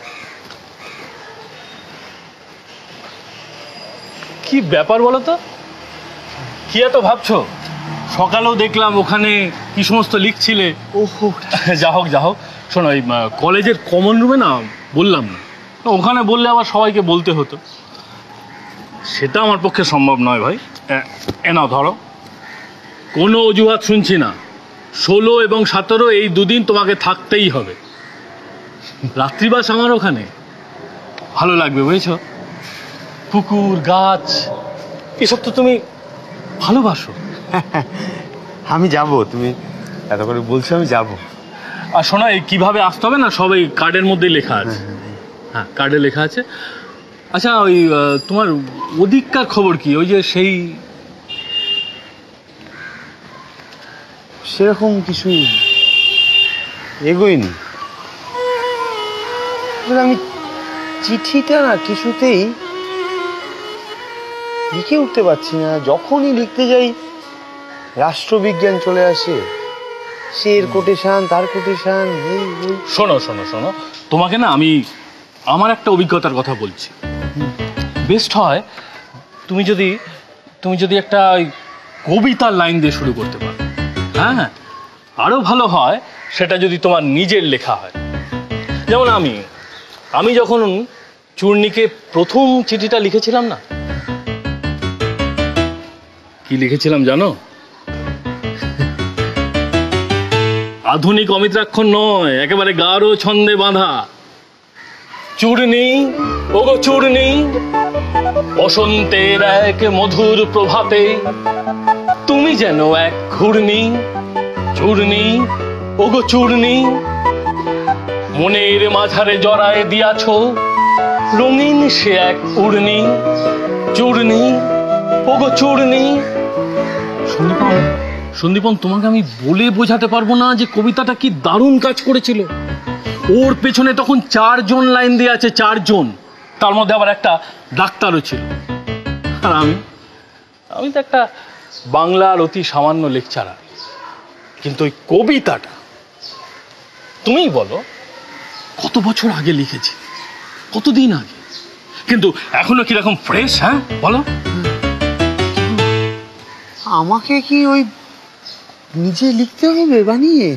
Speaker 3: কি ব্যাপার বলো তো? কি এত ভাবছো? সকালেও দেখলাম ওখানে কি সমস্ত লিখছিলে।
Speaker 2: ওহো,
Speaker 3: যা হোক যা হোক, শোনো, এই কলেজের কমন রুমে না বললাম না, ওখানে বললে আবার সবাইকে বলতে হতো, সেটা আমার পক্ষে সম্ভব নয় ভাই। নাও ধরো, কোনো অজুহাত শুনছি না। 16 এবং 17 এই দুদিন তোমাকে থাকতেই হবে। রাত্রিবাস আমার ওখানে, ভালো লাগবে বুঝেছো? পুকুর গাছ এসব তো তুমি ভালোবাসো।
Speaker 2: আমি যাব, তুমি এত করে বলছো, আমি যাব।
Speaker 3: আর শোনা, এই কিভাবে আসতে হবে না সব এই কার্ডের মধ্যেই লেখা আছে। হ্যাঁ, কার্ডে লেখা আছে। আচ্ছা, ওই তোমার ওদিককার খবর কি? ওই যে সেই
Speaker 2: সেরকম কিছু এগোয়নি। আমি চিঠিটা না কিছুতেই লিখে উঠতে পারছি না। যখনই লিখতে যাই রাষ্ট্রবিজ্ঞান চলে আসে, সে এর কোটেশন তার কোটেশন।
Speaker 3: শোনো শোনো শোনো, তোমাকে না আমি আমার একটা অভিজ্ঞতার কথা বলছি। বেস্ট হয় তুমি যদি একটা কবিতার লাইন দিয়ে শুরু করতে পারো। হ্যাঁ, আরো ভালো হয় সেটা যদি তোমার নিজের লেখা হয়। যেমন আমি যখন চূর্ণীকে প্রথম চিঠিটা লিখেছিলাম না, কি লিখেছিলাম জানো? আধুনিক অমিত্রাক্ষর নয়, একেবারে গাঢ় ছন্দে বাঁধা। চূর্ণী, ওগো চূর্ণী, বসন্তের এক মধুর প্রভাতে তুমি যেন এক ঘূর্ণি। চূর্ণী, ওগো চূর্ণী, মনের মাঝারে জড়ায় দিয়াছ রঙিন সে এক উড়নি। চূর্ণী, ওগো চূর্ণী। সন্দীপন, তোমাকে আমি বলে বোঝাতে পারবো না যে কবিতাটা কি দারুণ কাজ করেছিল। ওর পেছনে তখন 4 জন লাইন দিয়ে আছে, 4 জন, তার মধ্যে আবার একটা ডাক্তারও ছিল। আর আমি তো একটা বাংলার অতি সামান্য লেকচারার, কিন্তু ওই কবিতাটা তুমিই বলো কত বছর আগে লিখেছি, কতদিন আগে, কিন্তু এখনো কিরকম ফ্রেশ। হ্যাঁ বলো।
Speaker 2: আমাকে কি ওই নিজে লিখতে হবে বানিয়ে?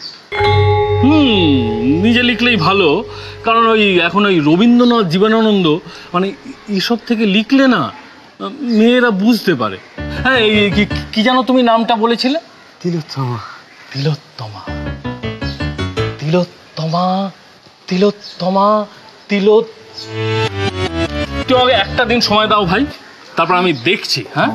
Speaker 3: নিজে লিখলেই ভালো, কারণ এখন ওই রবীন্দ্রনাথ, জীবনানন্দ মানে এইসব থেকে লিখলে না মেয়েরা বুঝতে পারে। হ্যাঁ, কি জানো তুমি নামটা বলেছিলে?
Speaker 2: তিলোত্তমা।
Speaker 3: তিলোত্তমা তিলোত্তমা তিলোত্তমা তিলোত তুই আগে একটা দিন সময় দাও ভাই, তারপর আমি দেখছি। হ্যাঁ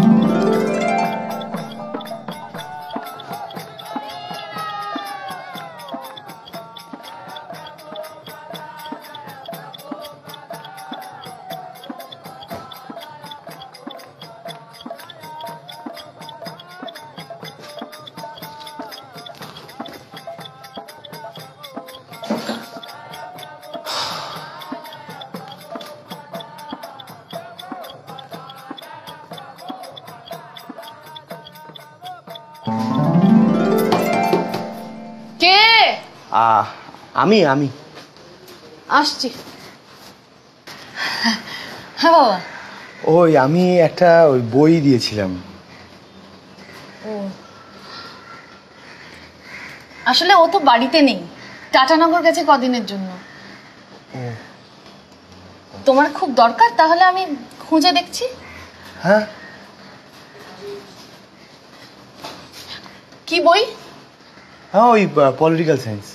Speaker 11: আমি আমি
Speaker 12: আসছি। হ্যাঁ বাবা।
Speaker 11: ওই আমি একটা ওই বই দিয়েছিলাম।
Speaker 12: ও আসলে ও তো বাড়িতে নেই, টাটানগর গেছে কদিনের জন্য। তোমার খুব দরকার, তাহলে আমি খুঁজে দেখছি।
Speaker 11: হ্যাঁ
Speaker 12: কি বই?
Speaker 11: হ্যাঁ ওই পলিটিক্যাল সায়েন্স।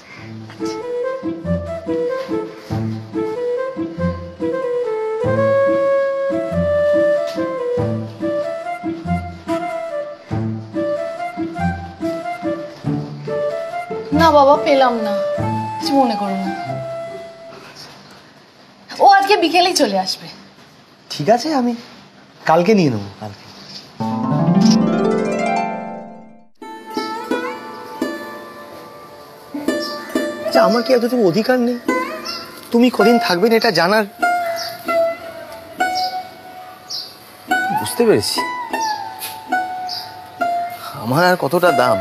Speaker 12: না বাবা, পেলাম না, কিছু মনে করো না। ও আজকে বিকেলেই চলে আসবে।
Speaker 11: ঠিক আছে, আমি কালকে নিয়ে নেবো। কালকে আমার কি এতটুকু অধিকার নেই তুমি কদিন থাকবেন এটা জানার? বুঝতে পেরেছি আমার আর কতটা দাম।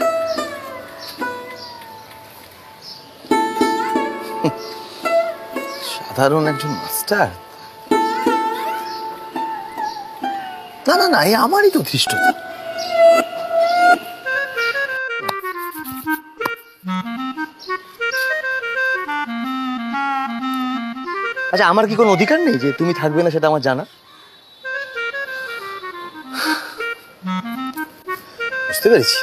Speaker 11: সাধারণ একজন মাস্টার। না না না, আমারই তো ধৃষ্টতা। আচ্ছা, আমার কি কোনো অধিকার নেই যে তুমি থাকবে না সেটা আমার জানা? বুঝতে পেরেছি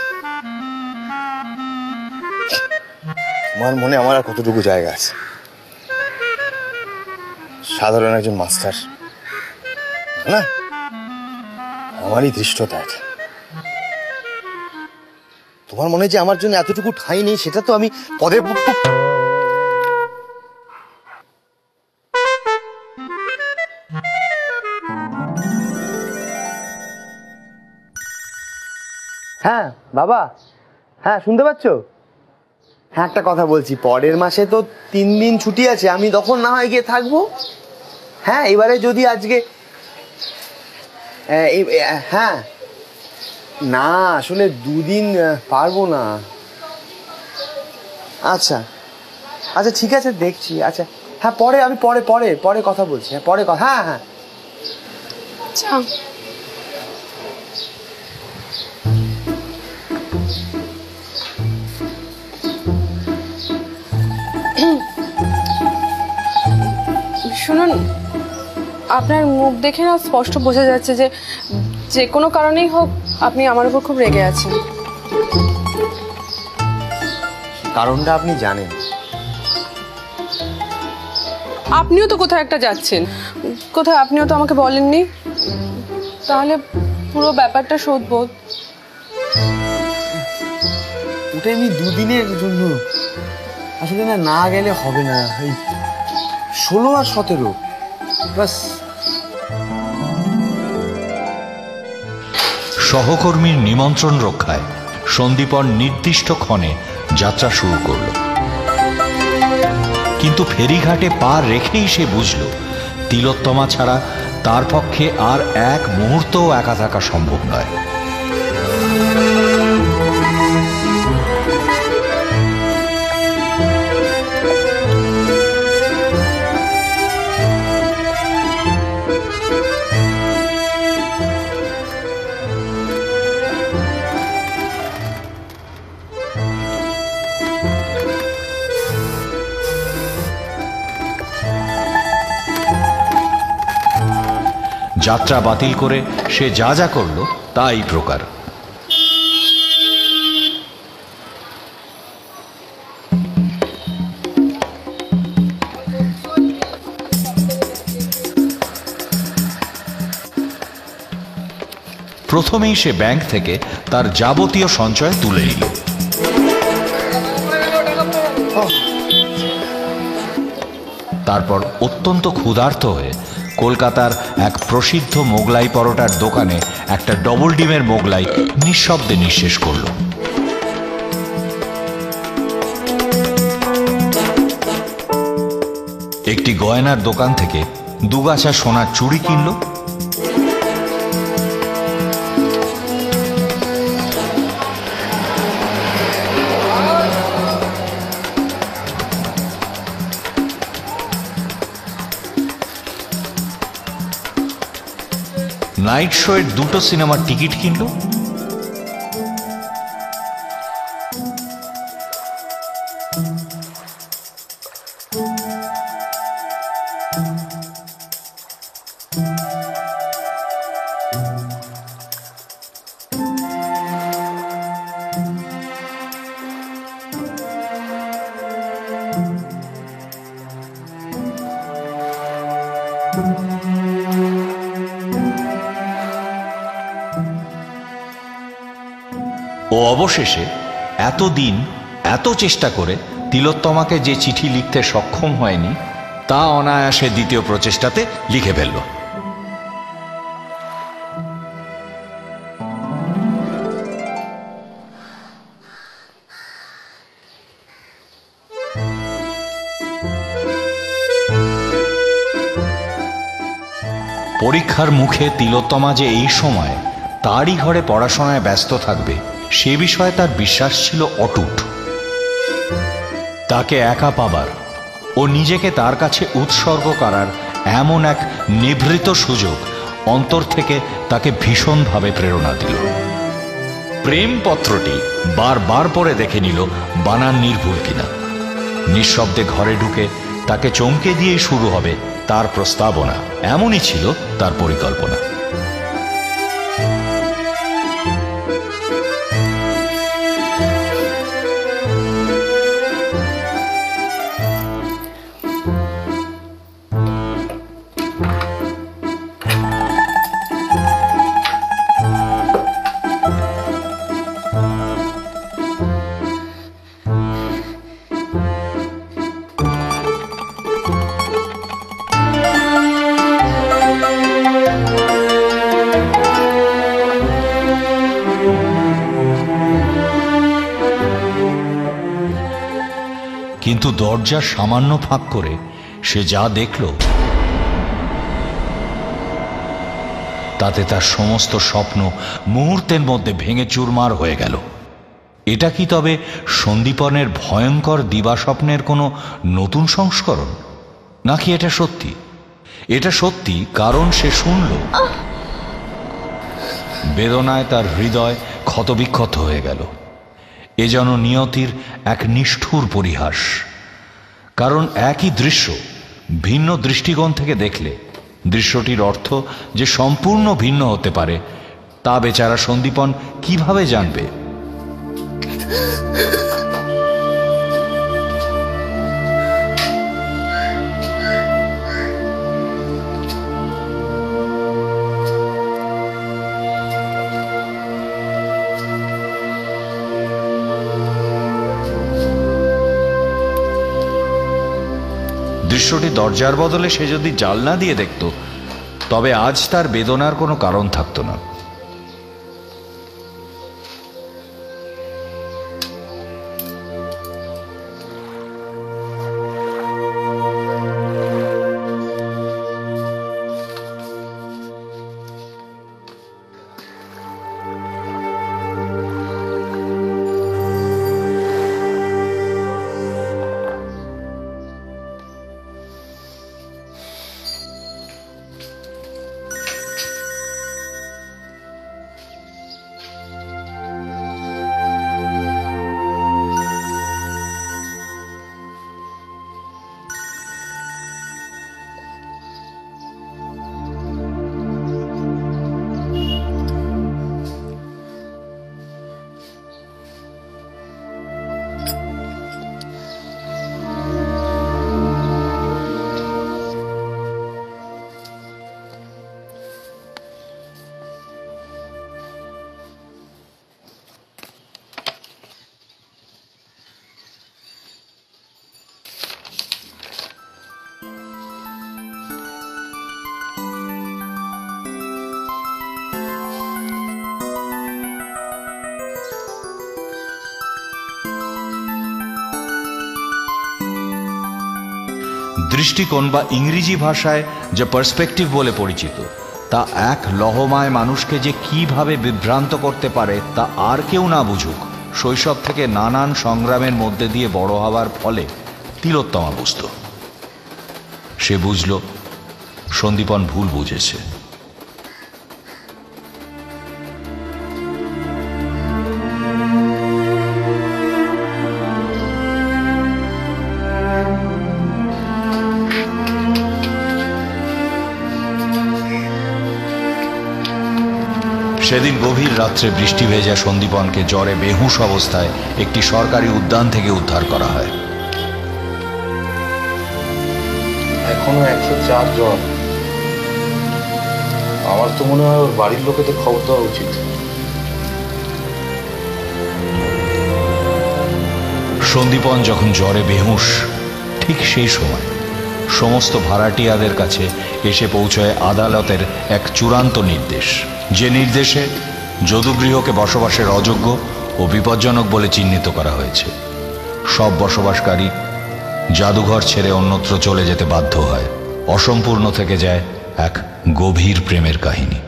Speaker 11: তোমার মনে আমার আর কতটুকু জায়গা আছে। সাধারণ একজন মাস্টার না, আমারই ধৃষ্টতা এটা। তোমার মনে যে আমার জন্য এতটুকু ঠাঁই নেই সেটা তো আমি পদে হ্যাঁ বাবা, হ্যাঁ শুনতে পাচ্ছ? হ্যাঁ একটা কথা বলছি, পরের মাসে তো 3 দিন ছুটি আছে, আমি তখন না হয় গিয়ে থাকবো। হ্যাঁ এবারে যদি আজকে হ্যাঁ না আসলে 2 দিন পারবো না। আচ্ছা আচ্ছা ঠিক আছে, দেখছি। আচ্ছা হ্যাঁ পরে আমি পরে পরে পরে কথা বলছি। হ্যাঁ পরে কথা। হ্যাঁ হ্যাঁ
Speaker 8: আচ্ছা শুনুন, আপনার মুখ দেখে না স্পষ্ট বোঝা যাচ্ছে যে যে কোনো কারণেই হোক আপনি আমার উপর খুব রেগে আছেন।
Speaker 11: কারণটা আপনি জানেন।
Speaker 8: আপনিও তো কোথাও একটা যাচ্ছেন, কোথায় আপনিও তো আমাকে বলেননি। তাহলে পুরো ব্যাপারটা শোধবোধ।
Speaker 11: ওটা এমনি 2 দিনের জন্য, আসলে না না গেলে হবে না। এই 16 আর 17 বাস।
Speaker 1: সহকর্মীর নিমন্ত্রণ রক্ষায় সন্দীপন নির্দিষ্ট ক্ষণে যাত্রা শুরু করল, কিন্তু ফেরিঘাটে পা রেখেই সে বুঝল তিলোত্তমা ছাড়া তার পক্ষে আর এক মুহূর্তও একা থাকা সম্ভব নয়। যাত্রা বাতিল করে সে যা যা করল তা এই প্রকার। প্রথমেই সে ব্যাংক থেকে তার যাবতীয় সঞ্চয় তুলে নিল। তারপর অত্যন্ত ক্ষুধার্ত হয়ে কলকাতার এক প্রসিদ্ধ মোগলাই পরোটার দোকানে একটা ডবল ডিমের মোগলাই নিঃশব্দে নিঃশেষ করল। একটি গয়নার দোকান থেকে দুগাছা সোনার চুড়ি কিনল। নাইট শো এর 2টো সিনেমার টিকিট কিনল। ও অবশেষে এতদিন এত চেষ্টা করে তিলোত্তমাকে যে চিঠি লিখতে সক্ষম হয়নি তা অনায়াসে দ্বিতীয় প্রচেষ্টাতে লিখে ফেলল। পরীক্ষার মুখে তিলোত্তমা যে এই সময় তারই ঘরে পড়াশোনায় ব্যস্ত থাকবে সে বিষয়ে তার বিশ্বাস ছিল অটুট। তাকে একা পাবার ও নিজেকে তার কাছে উৎসর্গ করার এমন এক নিভৃত সুযোগ অন্তর থেকে তাকে ভীষণভাবে প্রেরণা দিল। প্রেমপত্রটি বারবার পরে দেখে নিল বানান নির্ভুল কিনা। নিঃশব্দে ঘরে ঢুকে তাকে চমকে দিয়েই শুরু হবে তার প্রস্তাবনা, এমনই ছিল তার পরিকল্পনা। কিন্তু দরজা সামান্য ফাঁক করে সে যা দেখল তাতে তার সমস্ত স্বপ্ন মুহূর্তের মধ্যে ভেঙে চুরমার হয়ে গেল। এটা কি তবে সন্দীপনের ভয়ঙ্কর দিবাস্বপ্নের কোনো নতুন সংস্করণ, নাকি এটা সত্যি? এটা সত্যি, কারণ সে শুনল। বেদনায় তার হৃদয় ক্ষতবিক্ষত হয়ে গেল। এ যেন নিয়তির এক নিষ্ঠুর পরিহাস। কারণ একই দৃশ্য ভিন্ন দৃষ্টিকোণ থেকে দেখলে দৃশ্যটির অর্থ যে সম্পূর্ণ ভিন্ন হতে পারে তা বেচারা সন্দীপন কিভাবে জানবে? দৃশ্যটি দরজার বদলে সে যদি জানলা দিয়ে দেখত তবে আজ তার বেদনার কোনো কারণ থাকতো না। দৃষ্টিকোণ বা ইংরেজি ভাষায় যে পার্সপেক্টিভ বলে পরিচিত, তা এক লহমায় মানুষকে যে কিভাবে বিভ্রান্ত করতে পারে তা আর কেউ না বুঝুক শৈশব থেকে নানান সংগ্রামের মধ্যে দিয়ে বড় হওয়ার ফলে তিলোত্তমা বুঝত। সে বুঝল সন্দীপন ভুল বুঝেছে। সেদিন গভীর রাত্রে বৃষ্টি ভেজা সন্দীপনকে জ্বরে বেহুশ অবস্থায় একটি সরকারি উদ্যান থেকে উদ্ধার করা হয়।
Speaker 9: এখনো 104 জ্বর। আমার তো মনে হয় ওর বাড়ির লোকেদের খবর দেওয়া উচিত।
Speaker 1: সন্দীপন যখন জ্বরে বেহুশ, ঠিক সেই সময় সমস্ত ভাড়াটিয়াদের কাছে এসে পৌঁছয় আদালতের এক চূড়ান্ত নির্দেশ, যে নির্দেশে যদুগৃহকে বসবাসের অযোগ্য ও বিপজ্জনক বলে চিহ্নিত করা হয়েছে। সব বসবাসকারী জাদুঘর ছেড়ে অন্যত্র চলে যেতে বাধ্য হয়। অসম্পূর্ণ থেকে যায় এক গভীর প্রেমের কাহিনী।